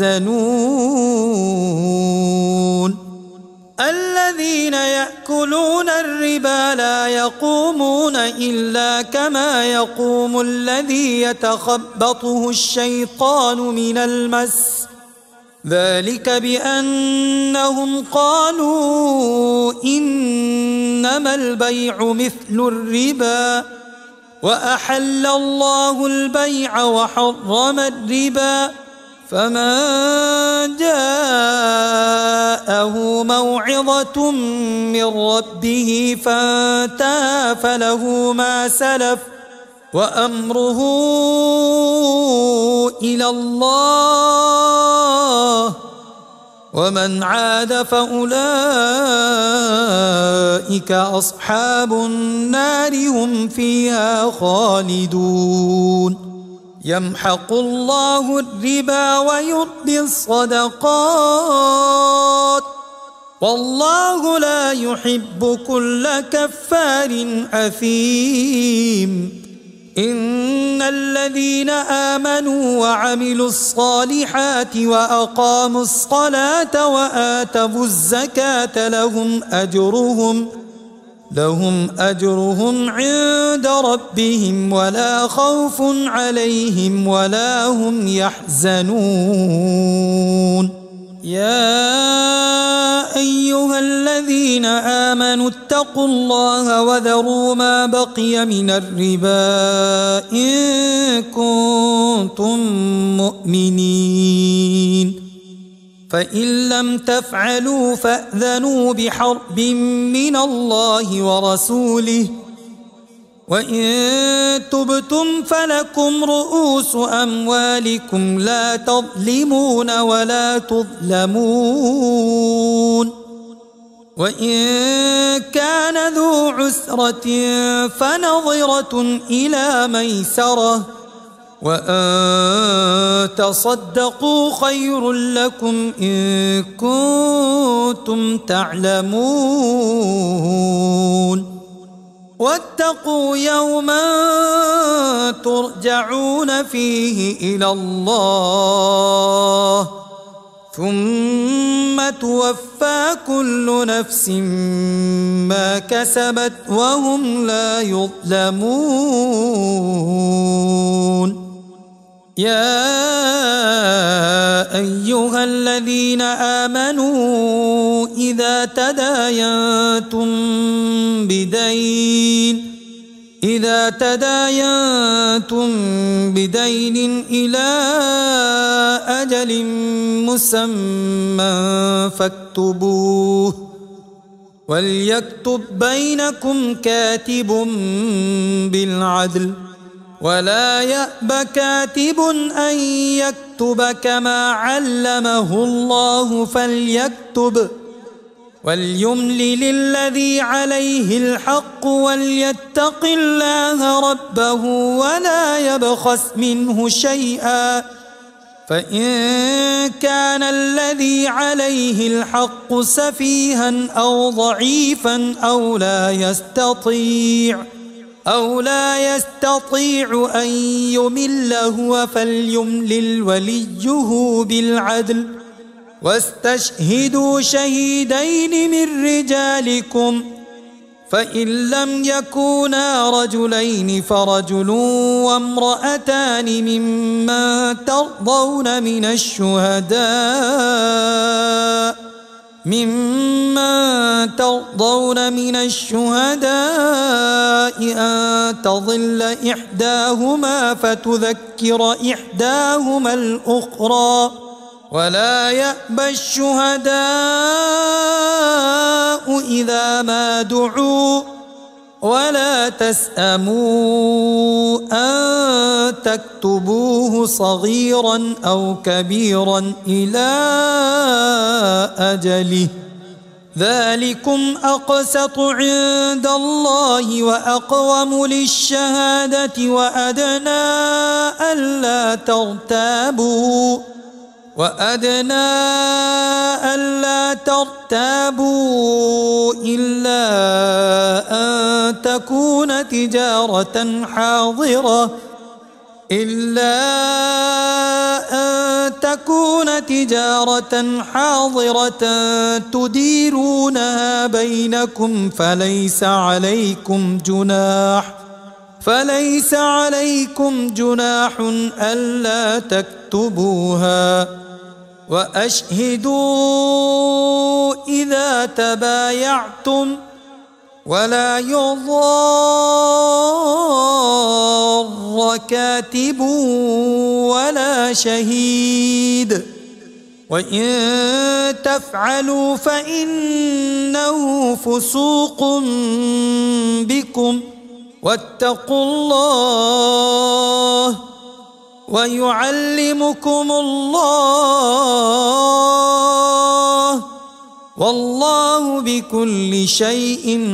يحزنون. الذين يأكلون الربا لا يقومون إلا كما يقوم الذي يتخبطه الشيطان من المس ذلك بأنهم قالوا إنما البيع مثل الربا وأحل الله البيع وحرم الربا فمن جاءه موعظة من ربه فانتهى فله ما سلف وأمره إلى الله ومن عاد فأولئك أصحاب النار هم فيها خالدون. يمحق الله الربا ويربي الصدقات والله لا يحب كل كفار أثيم. إن الذين آمنوا وعملوا الصالحات وأقاموا الصلاة وآتوا الزكاة لهم أجرهم عند ربهم ولا خوف عليهم ولا هم يحزنون. يا أيها الذين آمنوا اتقوا الله وذروا ما بقي من الربا إن كنتم مؤمنين فإن لم تفعلوا فأذنوا بحرب من الله ورسوله وإن تبتم فلكم رؤوس أموالكم لا تظلمون ولا تظلمون. وإن كان ذو عسرة فنظرة إلى ميسرة وأن تصدقوا خير لكم إن كنتم تعلمون. واتقوا يوما ترجعون فيه إلى الله ثم توفى كل نفس ما كسبت وهم لا يظلمون. يا أيها الذين آمنوا إذا تداينتم بدين إلى أجل مسمى فاكتبوه وليكتب بينكم كاتب بالعدل ولا يأب كاتب أن يكتب كما علمه الله فليكتب وليملل الذي عليه الحق وليتق الله ربه ولا يبخس منه شيئا فإن كان الذي عليه الحق سفيها أو ضعيفا أو لا يستطيع أن يمل هو فليملل وليه بالعدل واستشهدوا شهيدين من رجالكم فإن لم يكونا رجلين فرجل وامرأتان ممن ترضون من الشهداء أن تضل إحداهما فتذكر إحداهما الأخرى ولا يأبى الشهداء إذا ما دعوا ولا تسأموا أن تكتبوه صغيرا أو كبيرا إلى أجله ذلكم أقسط عند الله وأقوم للشهادة وأدنى ألا ترتابوا إلا أن تكون تجارة حاضرة تديرونها بينكم فليس عليكم جناح ألا تكتبوها وأشهدوا إذا تبايعتم ولا يضار كاتب ولا شهيد وإن تفعلوا فإنه فسوق بكم واتقوا الله ويعلمكم الله والله بكل شيء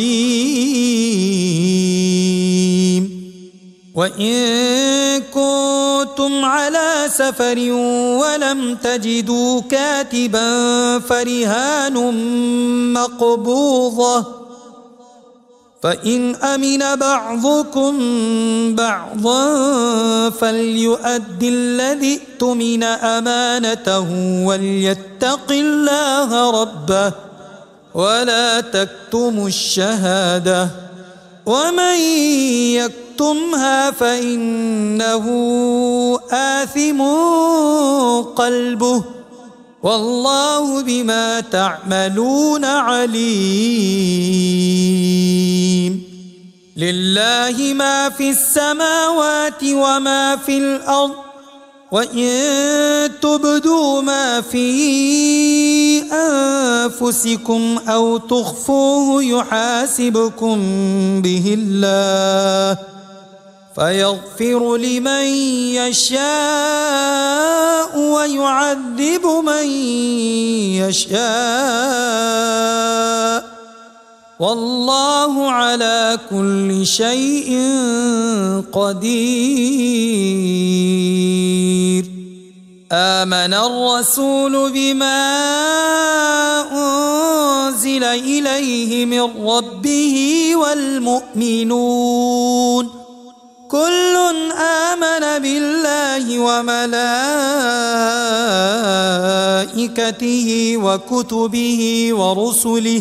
عليم وإن كنتم على سفر ولم تجدوا كاتبا فرهان مقبوضة فإن أمن بعضكم بعضا فليؤد الذي اؤتمن أمانته وليتق الله ربه ولا تكتموا الشهادة ومن يكتمها فإنه آثم قلبه والله بما تعملون عليم لله ما في السماوات وما في الأرض وإن تبدوا ما في أنفسكم أو تخفوه يحاسبكم به الله فيغفر لمن يشاء ويعذب من يشاء والله على كل شيء قدير آمن الرسول بما أنزل إليه من ربه والمؤمنون كل آمن بالله وملائكته وكتبه ورسله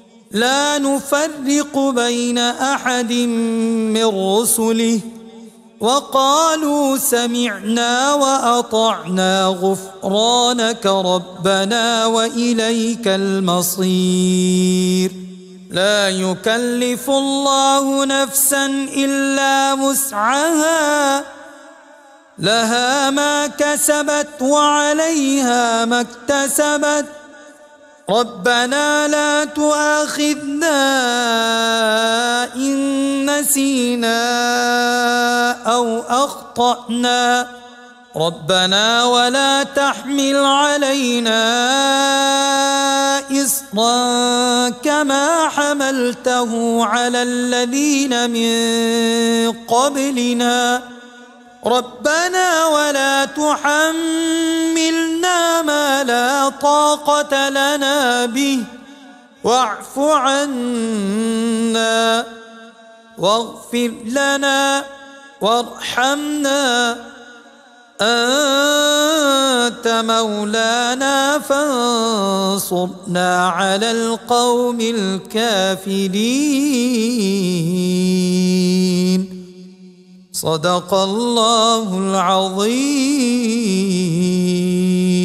لا نفرق بين أحد من رسله وقالوا سمعنا وأطعنا غفرانك ربنا وإليك المصير. لا يكلف الله نفسا إلا وسعها، لها ما كسبت وعليها ما اكتسبت، ربنا لا تؤاخذنا إن نسينا أو أخطأنا، ربنا ولا تحمل علينا إصرا كما حملته على الذين من قبلنا، ربنا ولا تحملنا ما لا طاقة لنا به، واعف عنا واغفر لنا وارحمنا، أنت مولانا فانصرنا على القوم الكافرين. صدق الله العظيم.